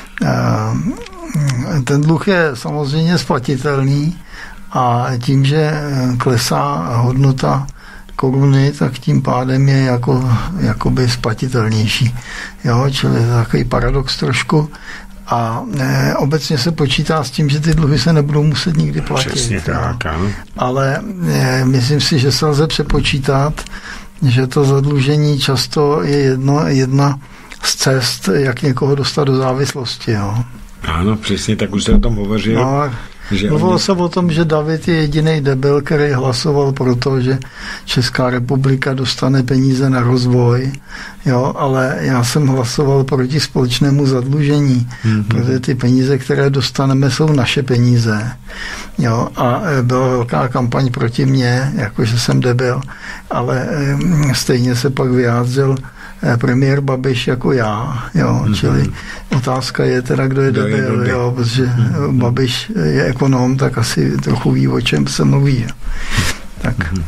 Uh, ten dluh je samozřejmě splatitelný a tím, že klesá hodnota koruny, tak tím pádem je jako, jakoby splatitelnější. Jo, čili je takový paradox trošku. A e, obecně se počítá s tím, že ty dluhy se nebudou muset nikdy platit. Přesně tak, ano. Ale e, myslím si, že se lze přepočítat, že to zadlužení často je jedno, jedna z cest, jak někoho dostat do závislosti. Jo. Ano, přesně, tak už se o tom hovořil. No, mluvilo oni... se o tom, že David je jediný debil, který hlasoval pro to, že Česká republika dostane peníze na rozvoj, jo, ale já jsem hlasoval proti společnému zadlužení, mm-hmm. protože ty peníze, které dostaneme, jsou naše peníze. Jo, a byla velká kampaň proti mně, jakože jsem debil, ale stejně se pak vyjádřil premiér Babiš jako já, jo, mm-hmm. čili otázka je teda, kdo je kdo debil, je jo, protože mm-hmm. Babiš je ekonom, tak asi trochu ví, o čem se mluví. Jo. Tak. Mm-hmm.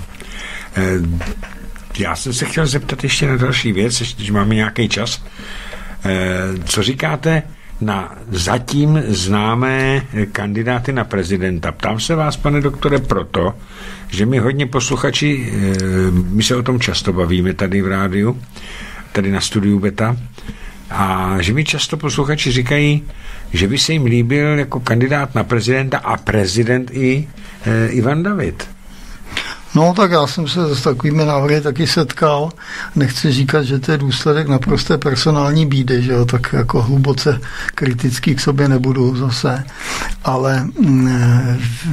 Já jsem se chtěl zeptat ještě na další věc, ještě, že máme nějaký čas. Co říkáte na zatím známé kandidáty na prezidenta? Ptám se vás, pane doktore, proto, že my hodně posluchači, my se o tom často bavíme tady v rádiu, tady na studiu Beta, a že mi často posluchači říkají, že by se jim líbil jako kandidát na prezidenta a prezident i e, Ivan David. No, tak já jsem se s takovými návrhy taky setkal. Nechci říkat, že to je důsledek naprosté personální bídy, že jo, tak jako hluboce kritický k sobě nebudu zase. Ale mm,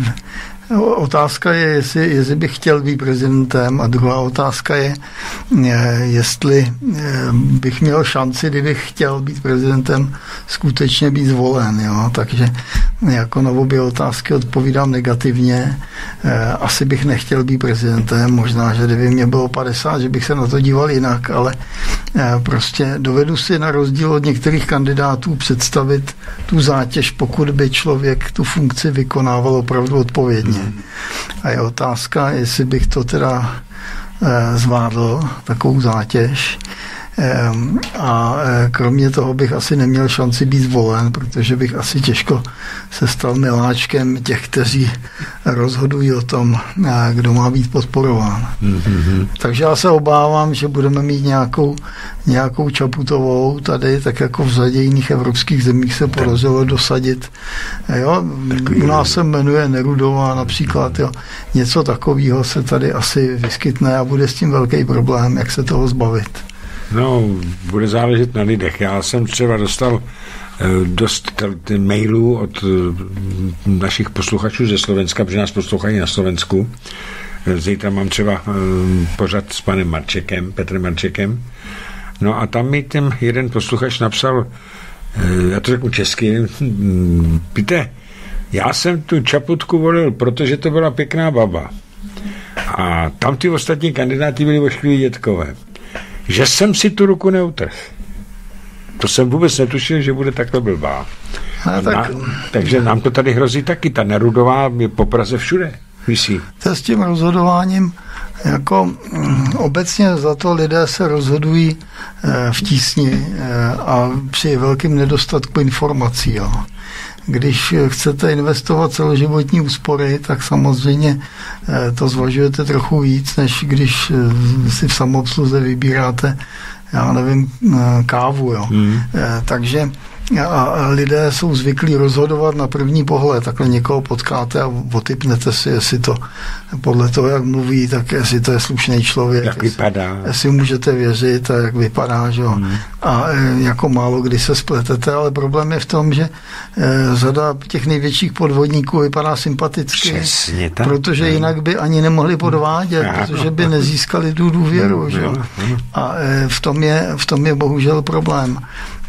otázka je, jestli, jestli bych chtěl být prezidentem, a druhá otázka je, jestli bych měl šanci, kdybych chtěl být prezidentem, skutečně být zvolen. Jo? Takže jako na obě otázky odpovídám negativně. Asi bych nechtěl být prezidentem, možná, že kdyby mě bylo padesát, že bych se na to díval jinak, ale prostě dovedu si na rozdíl od některých kandidátů představit tu zátěž, pokud by člověk tu funkci vykonával opravdu odpovědně. A je otázka, jestli bych to teda e, zvládl, takovou zátěž. E, a e, kromě toho bych asi neměl šanci být zvolen, protože bych asi těžko se stal miláčkem těch, kteří rozhodují o tom, e, kdo má být podporován. Mm-hmm. Takže já se obávám, že budeme mít nějakou, nějakou Čaputovou tady, tak jako v řadě jiných evropských zemích se podařilo dosadit. Jo? U nás se jmenuje Nerudová například. Jo? Něco takového se tady asi vyskytne a bude s tím velký problém, jak se toho zbavit. No, bude záležet na lidech. Já jsem třeba dostal dost mailů od našich posluchačů ze Slovenska, protože nás poslouchají na Slovensku. Zítra mám třeba pořad s panem Marčekem, Petrem Marčekem. No a tam mi ten jeden posluchač napsal, já to řeknu česky, víte, já jsem tu Čaputku volil, protože to byla pěkná baba. A tam ty ostatní kandidáty byli oškliví dětkové. Že jsem si tu ruku neutrhl. To jsem vůbec netušil, že bude takhle blbá. A tak... Na, takže nám to tady hrozí taky. Ta Nerudová je po Praze všude. Vysí. To s tím rozhodováním, jako obecně za to lidé se rozhodují v tísni a při velkým nedostatku informací. Jo. Když chcete investovat celoživotní úspory, tak samozřejmě to zvažujete trochu víc, než když si v samoobsluze vybíráte, já nevím, kávu. Jo. Hmm. Takže a lidé jsou zvyklí rozhodovat na první pohled. Takhle někoho potkáte a otipnete si, jestli to podle toho, jak mluví, tak jestli to je slušný člověk. Jak vypadá. Jestli můžete věřit a jak vypadá. Že? Hmm. A jako málo kdy se spletete, ale problém je v tom, že řada těch největších podvodníků vypadá sympaticky. Přesně tak. Protože jinak by ani nemohli podvádět, no. protože by nezískali tu důvěru. No, že? No, no. A v tom, je, v tom je bohužel problém.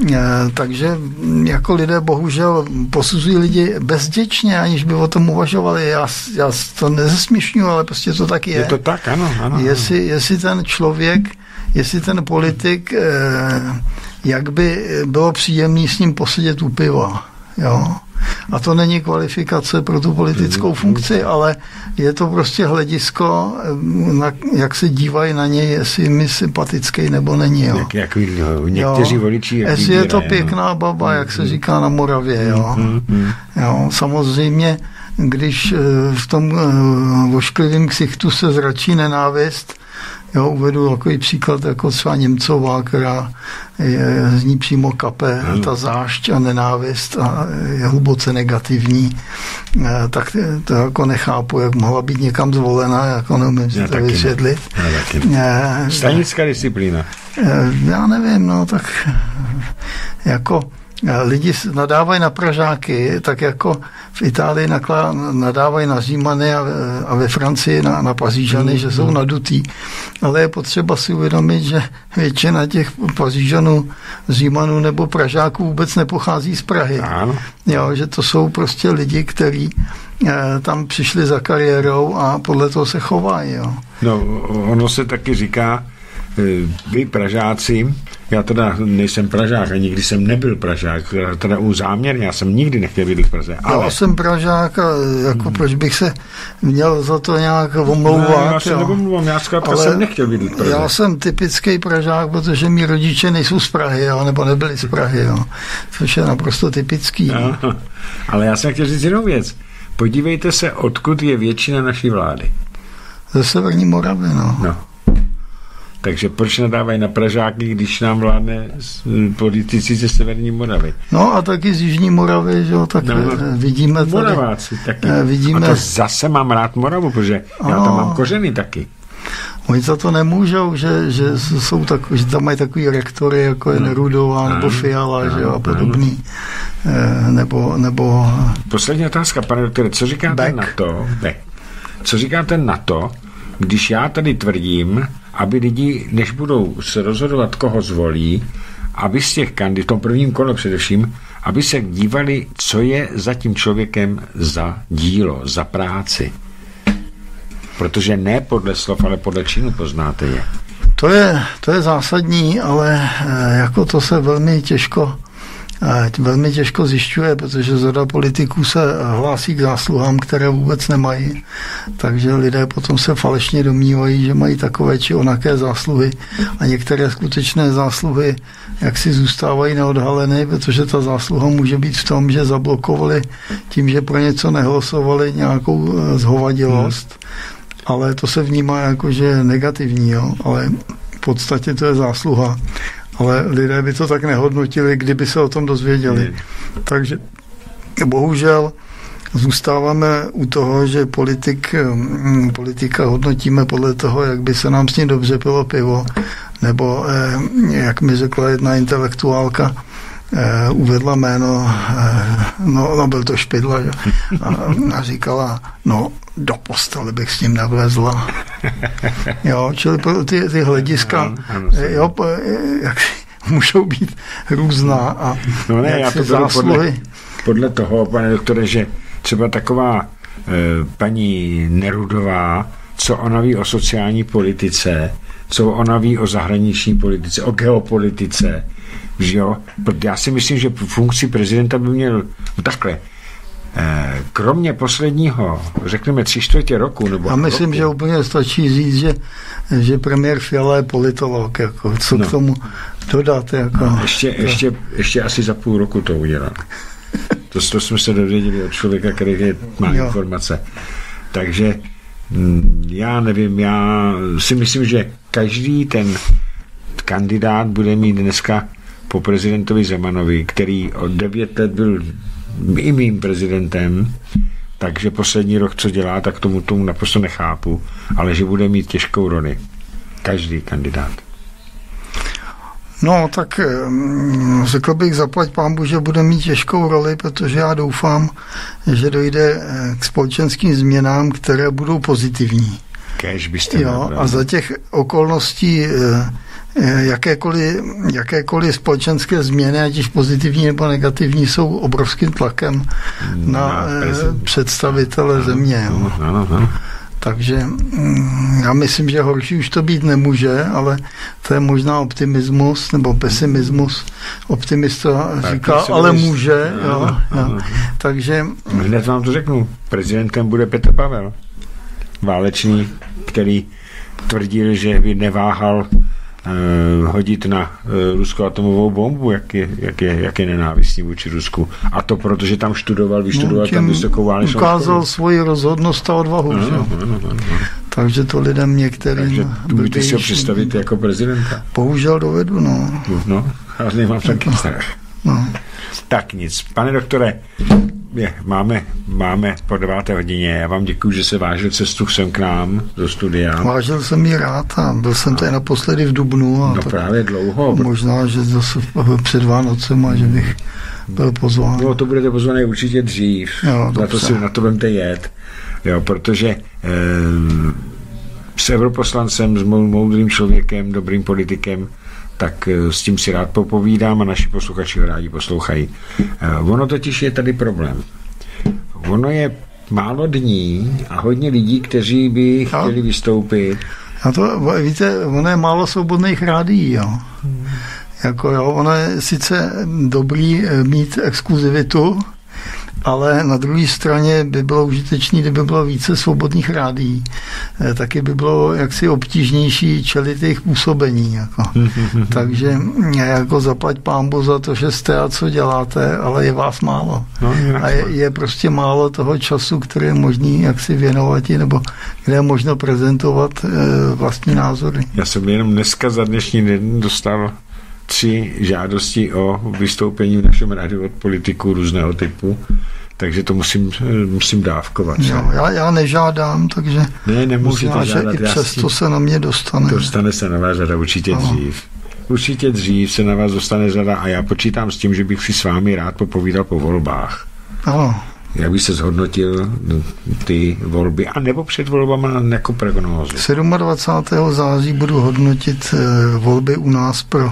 Takže jako lidé bohužel posuzují lidi bezděčně, aniž by o tom uvažovali. Já, já to nezesměšňuji, ale prostě to tak je. Je to tak, ano. ano jestli, jestli ten člověk, jestli ten politik, eh, jak by bylo příjemný s ním posedět u piva. Jo? A to není kvalifikace pro tu politickou funkci, ale je to prostě hledisko, na, jak se dívají na něj, jestli mi sympatický nebo není. Jo. Jak, jak, někteří jo. voliči... Jak jestli vybírají, je to pěkná baba, jak se říká na Moravě. Jo. Jo, samozřejmě, když v tom vošklivém ksichtu se zračí nenávist, jo, uvedu takový příklad jako třeba Němcová, která je, z ní přímo kape hmm. ta zášť a nenávist a je hluboce negativní, tak to jako nechápu, jak mohla být někam zvolena, jako neumím si to vysvětlit. Stanická disciplína. Já nevím, no tak jako lidi nadávají na Pražáky, tak jako v Itálii nadávají na Římany a, a ve Francii na, na Pařížany, mm, že jsou mm. nadutý. Ale je potřeba si uvědomit, že většina těch Pařížanů, Římanů nebo Pražáků vůbec nepochází z Prahy. Jo, že to jsou prostě lidi, kteří eh, tam přišli za kariérou a podle toho se chovají. Jo. No, ono se taky říká, vy Pražáci, já teda nejsem Pražák a nikdy jsem nebyl Pražák, teda u záměrně, já jsem nikdy nechtěl být v Praze. Ale... Já jsem Pražák a jako proč bych se měl za to nějak omlouvat. No, já se neomlouvám, já zkrátka jsem nechtěl být v Praze. Já jsem typický Pražák, protože mý rodiče nejsou z Prahy, jo, nebo nebyli z Prahy, jo, což je naprosto typický. No, ale já jsem chtěl říct jinou věc. Podívejte se, odkud je většina naší vlády. Ze Severní Moravy, no. no. Takže proč nadávají na Pražáky, když nám vládne politici ze Severní Moravy? No a taky z Jižní Moravy, že jo, tak no, vidíme tady. Moraváci taky. Vidíme... A to zase mám rád Moravu, protože já tam mám kořeny taky. Oni za to nemůžou, že, že, jsou tak, že tam mají takový rektory, jako je Nerudová, nebo Fiala, no, že jo, a podobný. No. Nebo, nebo... Poslední otázka, pane doktore, co říkáte Beck? na to, ne, co říkáte na to, když já tady tvrdím, aby lidi, než budou se rozhodovat, koho zvolí, aby z těch kandidátů, v tom prvním kole především, aby se dívali, co je za tím člověkem za dílo, za práci. Protože ne podle slov, ale podle činu poznáte je. To je, to je zásadní, ale jako to se velmi těžko velmi těžko zjišťuje, protože řada politiků se hlásí k zásluhám, které vůbec nemají. Takže lidé potom se falešně domnívají, že mají takové či onaké zásluhy a některé skutečné zásluhy jak si zůstávají neodhaleny, protože ta zásluha může být v tom, že zablokovali tím, že pro něco nehlasovali nějakou zhovadilost. Ale to se vnímá jako, že je negativní, jo? Ale v podstatě to je zásluha. Ale lidé by to tak nehodnotili, kdyby se o tom dozvěděli. Takže bohužel zůstáváme u toho, že politik, politika hodnotíme podle toho, jak by se nám s ním dobře pilo pivo, nebo jak mi řekla jedna intelektuálka, uvedla jméno, no, no byl to Špidla, že? A, a říkala, no do postele bych s ním nevlezla. Jo, čili ty, ty hlediska jo, jak můžou být různá a no ne, já to zásluhy. Podle, podle toho, pane doktore, že třeba taková e, paní Nerudová, co ona ví o sociální politice, co ona ví o zahraniční politice, o geopolitice, že jo? Já si myslím, že funkci prezidenta by měl no takhle. Kromě posledního, řekneme tři čtvrtě roku, nebo já myslím, roku. že úplně stačí říct, že, že premiér Fiala je politolog, jako, co no. k tomu dodat. Jako, no, ještě, to... ještě, ještě asi za půl roku to udělá. To, to jsme se dozvěděli od člověka, který je, má jo. informace. Takže já nevím, já si myslím, že každý ten kandidát bude mít dneska po prezidentovi Zemanovi, který od devět let byl i mým prezidentem, takže poslední rok, co dělá, tak tomu, tomu naprosto nechápu, ale že bude mít těžkou roli. Každý kandidát. No, tak řekl bych, zaplať pánbu, že bude mít těžkou roli, protože já doufám, že dojde k společenským změnám, které budou pozitivní. Kéž byste jo, a za těch okolností jakékoliv, jakékoliv společenské změny, ať již pozitivní nebo negativní, jsou obrovským tlakem na, na představitele ano, země. Jo. Ano, ano. Takže já myslím, že horší už to být nemůže, ale to je možná optimismus nebo pesimismus. Optimista tak říká, ale může. Ano, jo, ano. Jo. Takže... Hned vám to řeknu. Prezidentem bude Petr Pavel. Válečný, který tvrdil, že by neváhal Uh, hodit na uh, ruskou atomovou bombu, jak je, jak je, jak je nenávistný vůči Rusku. A to proto, že tam študoval, vyštudoval no, tam vysokou válečnou ukázal školu. svoji rozhodnost a odvahu. No, no, no, no. Takže to lidem některým... Takže můžete si ho představit jako prezidenta? Bohužel dovedu, no. No, ale nemám taky strach. No. Tak nic. Pane doktore, je, máme, máme po deváté hodině. Já vám děkuji, že se vážil cestu sem k nám do studia. Vážil jsem ji rád a byl jsem tady naposledy v dubnu. A no právě dlouho. Možná, že zase před Vánocem a že bych byl pozván. No to budete pozvaný určitě dřív. Jo, na to si na to budete jet. Jo, protože eh, s europoslancem, s moudrým člověkem, dobrým politikem, tak s tím si rád popovídám a naši posluchači ho rádi poslouchají. Ono totiž je tady problém. Ono je málo dní a hodně lidí, kteří by chtěli vystoupit A to, víte, ono je málo svobodných rádií, jo. Hmm. Jako jo, ono je sice dobrý mít exkluzivitu, ale na druhé straně by bylo užitečné, kdyby bylo více svobodných rádií. Taky by bylo jaksi obtížnější čelit jejich působení. Jako. Takže jako zaplať pánbu za to, že jste a co děláte, ale je vás málo. No, a je, je prostě málo toho času, který je možný jak si věnovat, nebo kde je možno prezentovat e, vlastní názory. Já jsem jenom dneska za dnešní den dostal tři žádosti o vystoupení v našem rádiu od politiků různého typu, takže to musím, musím dávkovat. Jo, já, já nežádám, takže ne, nemusíte možná, žádat, že i přesto se na mě dostane. Dostane se na vás řada určitě ano. dřív. Určitě dřív se na vás dostane řada a já počítám s tím, že bych si s vámi rád popovídal po volbách. Ano. Jak by se zhodnotil ty volby, a nebo před volbama jako prognózu. dvacátého sedmého září budu hodnotit volby u nás pro,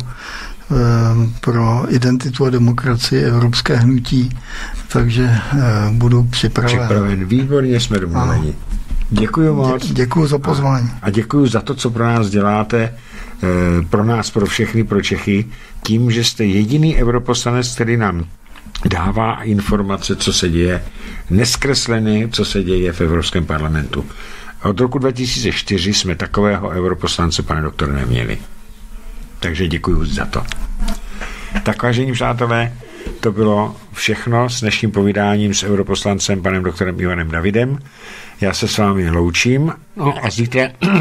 pro identitu a demokracii, evropské hnutí, takže budu připraven. Připraven, výborně, jsme domluveni. Děkuji moc. Děkuji za pozvání. A, a děkuji za to, co pro nás děláte, pro nás, pro všechny, pro Čechy, tím, že jste jediný europoslanec, který nám dává informace, co se děje, neskresleně, co se děje v Evropském parlamentu. Od roku dva tisíce čtyři jsme takového europoslance, pane doktore, neměli. Takže děkuji za to. Tak, vážení přátelé, to bylo všechno s dnešním povídáním s europoslancem panem doktorem Ivanem Davidem. Já se s vámi loučím. No a zítra,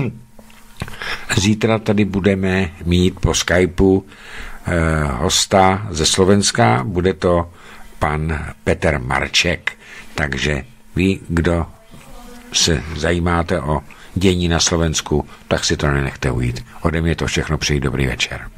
zítra tady budeme mít po Skypeu eh, hosta ze Slovenska. Bude to pan Petr Marček. Takže vy, kdo se zajímáte o dění na Slovensku, tak si to nenechte ujít. Ode mě to všechno, přeji dobrý večer.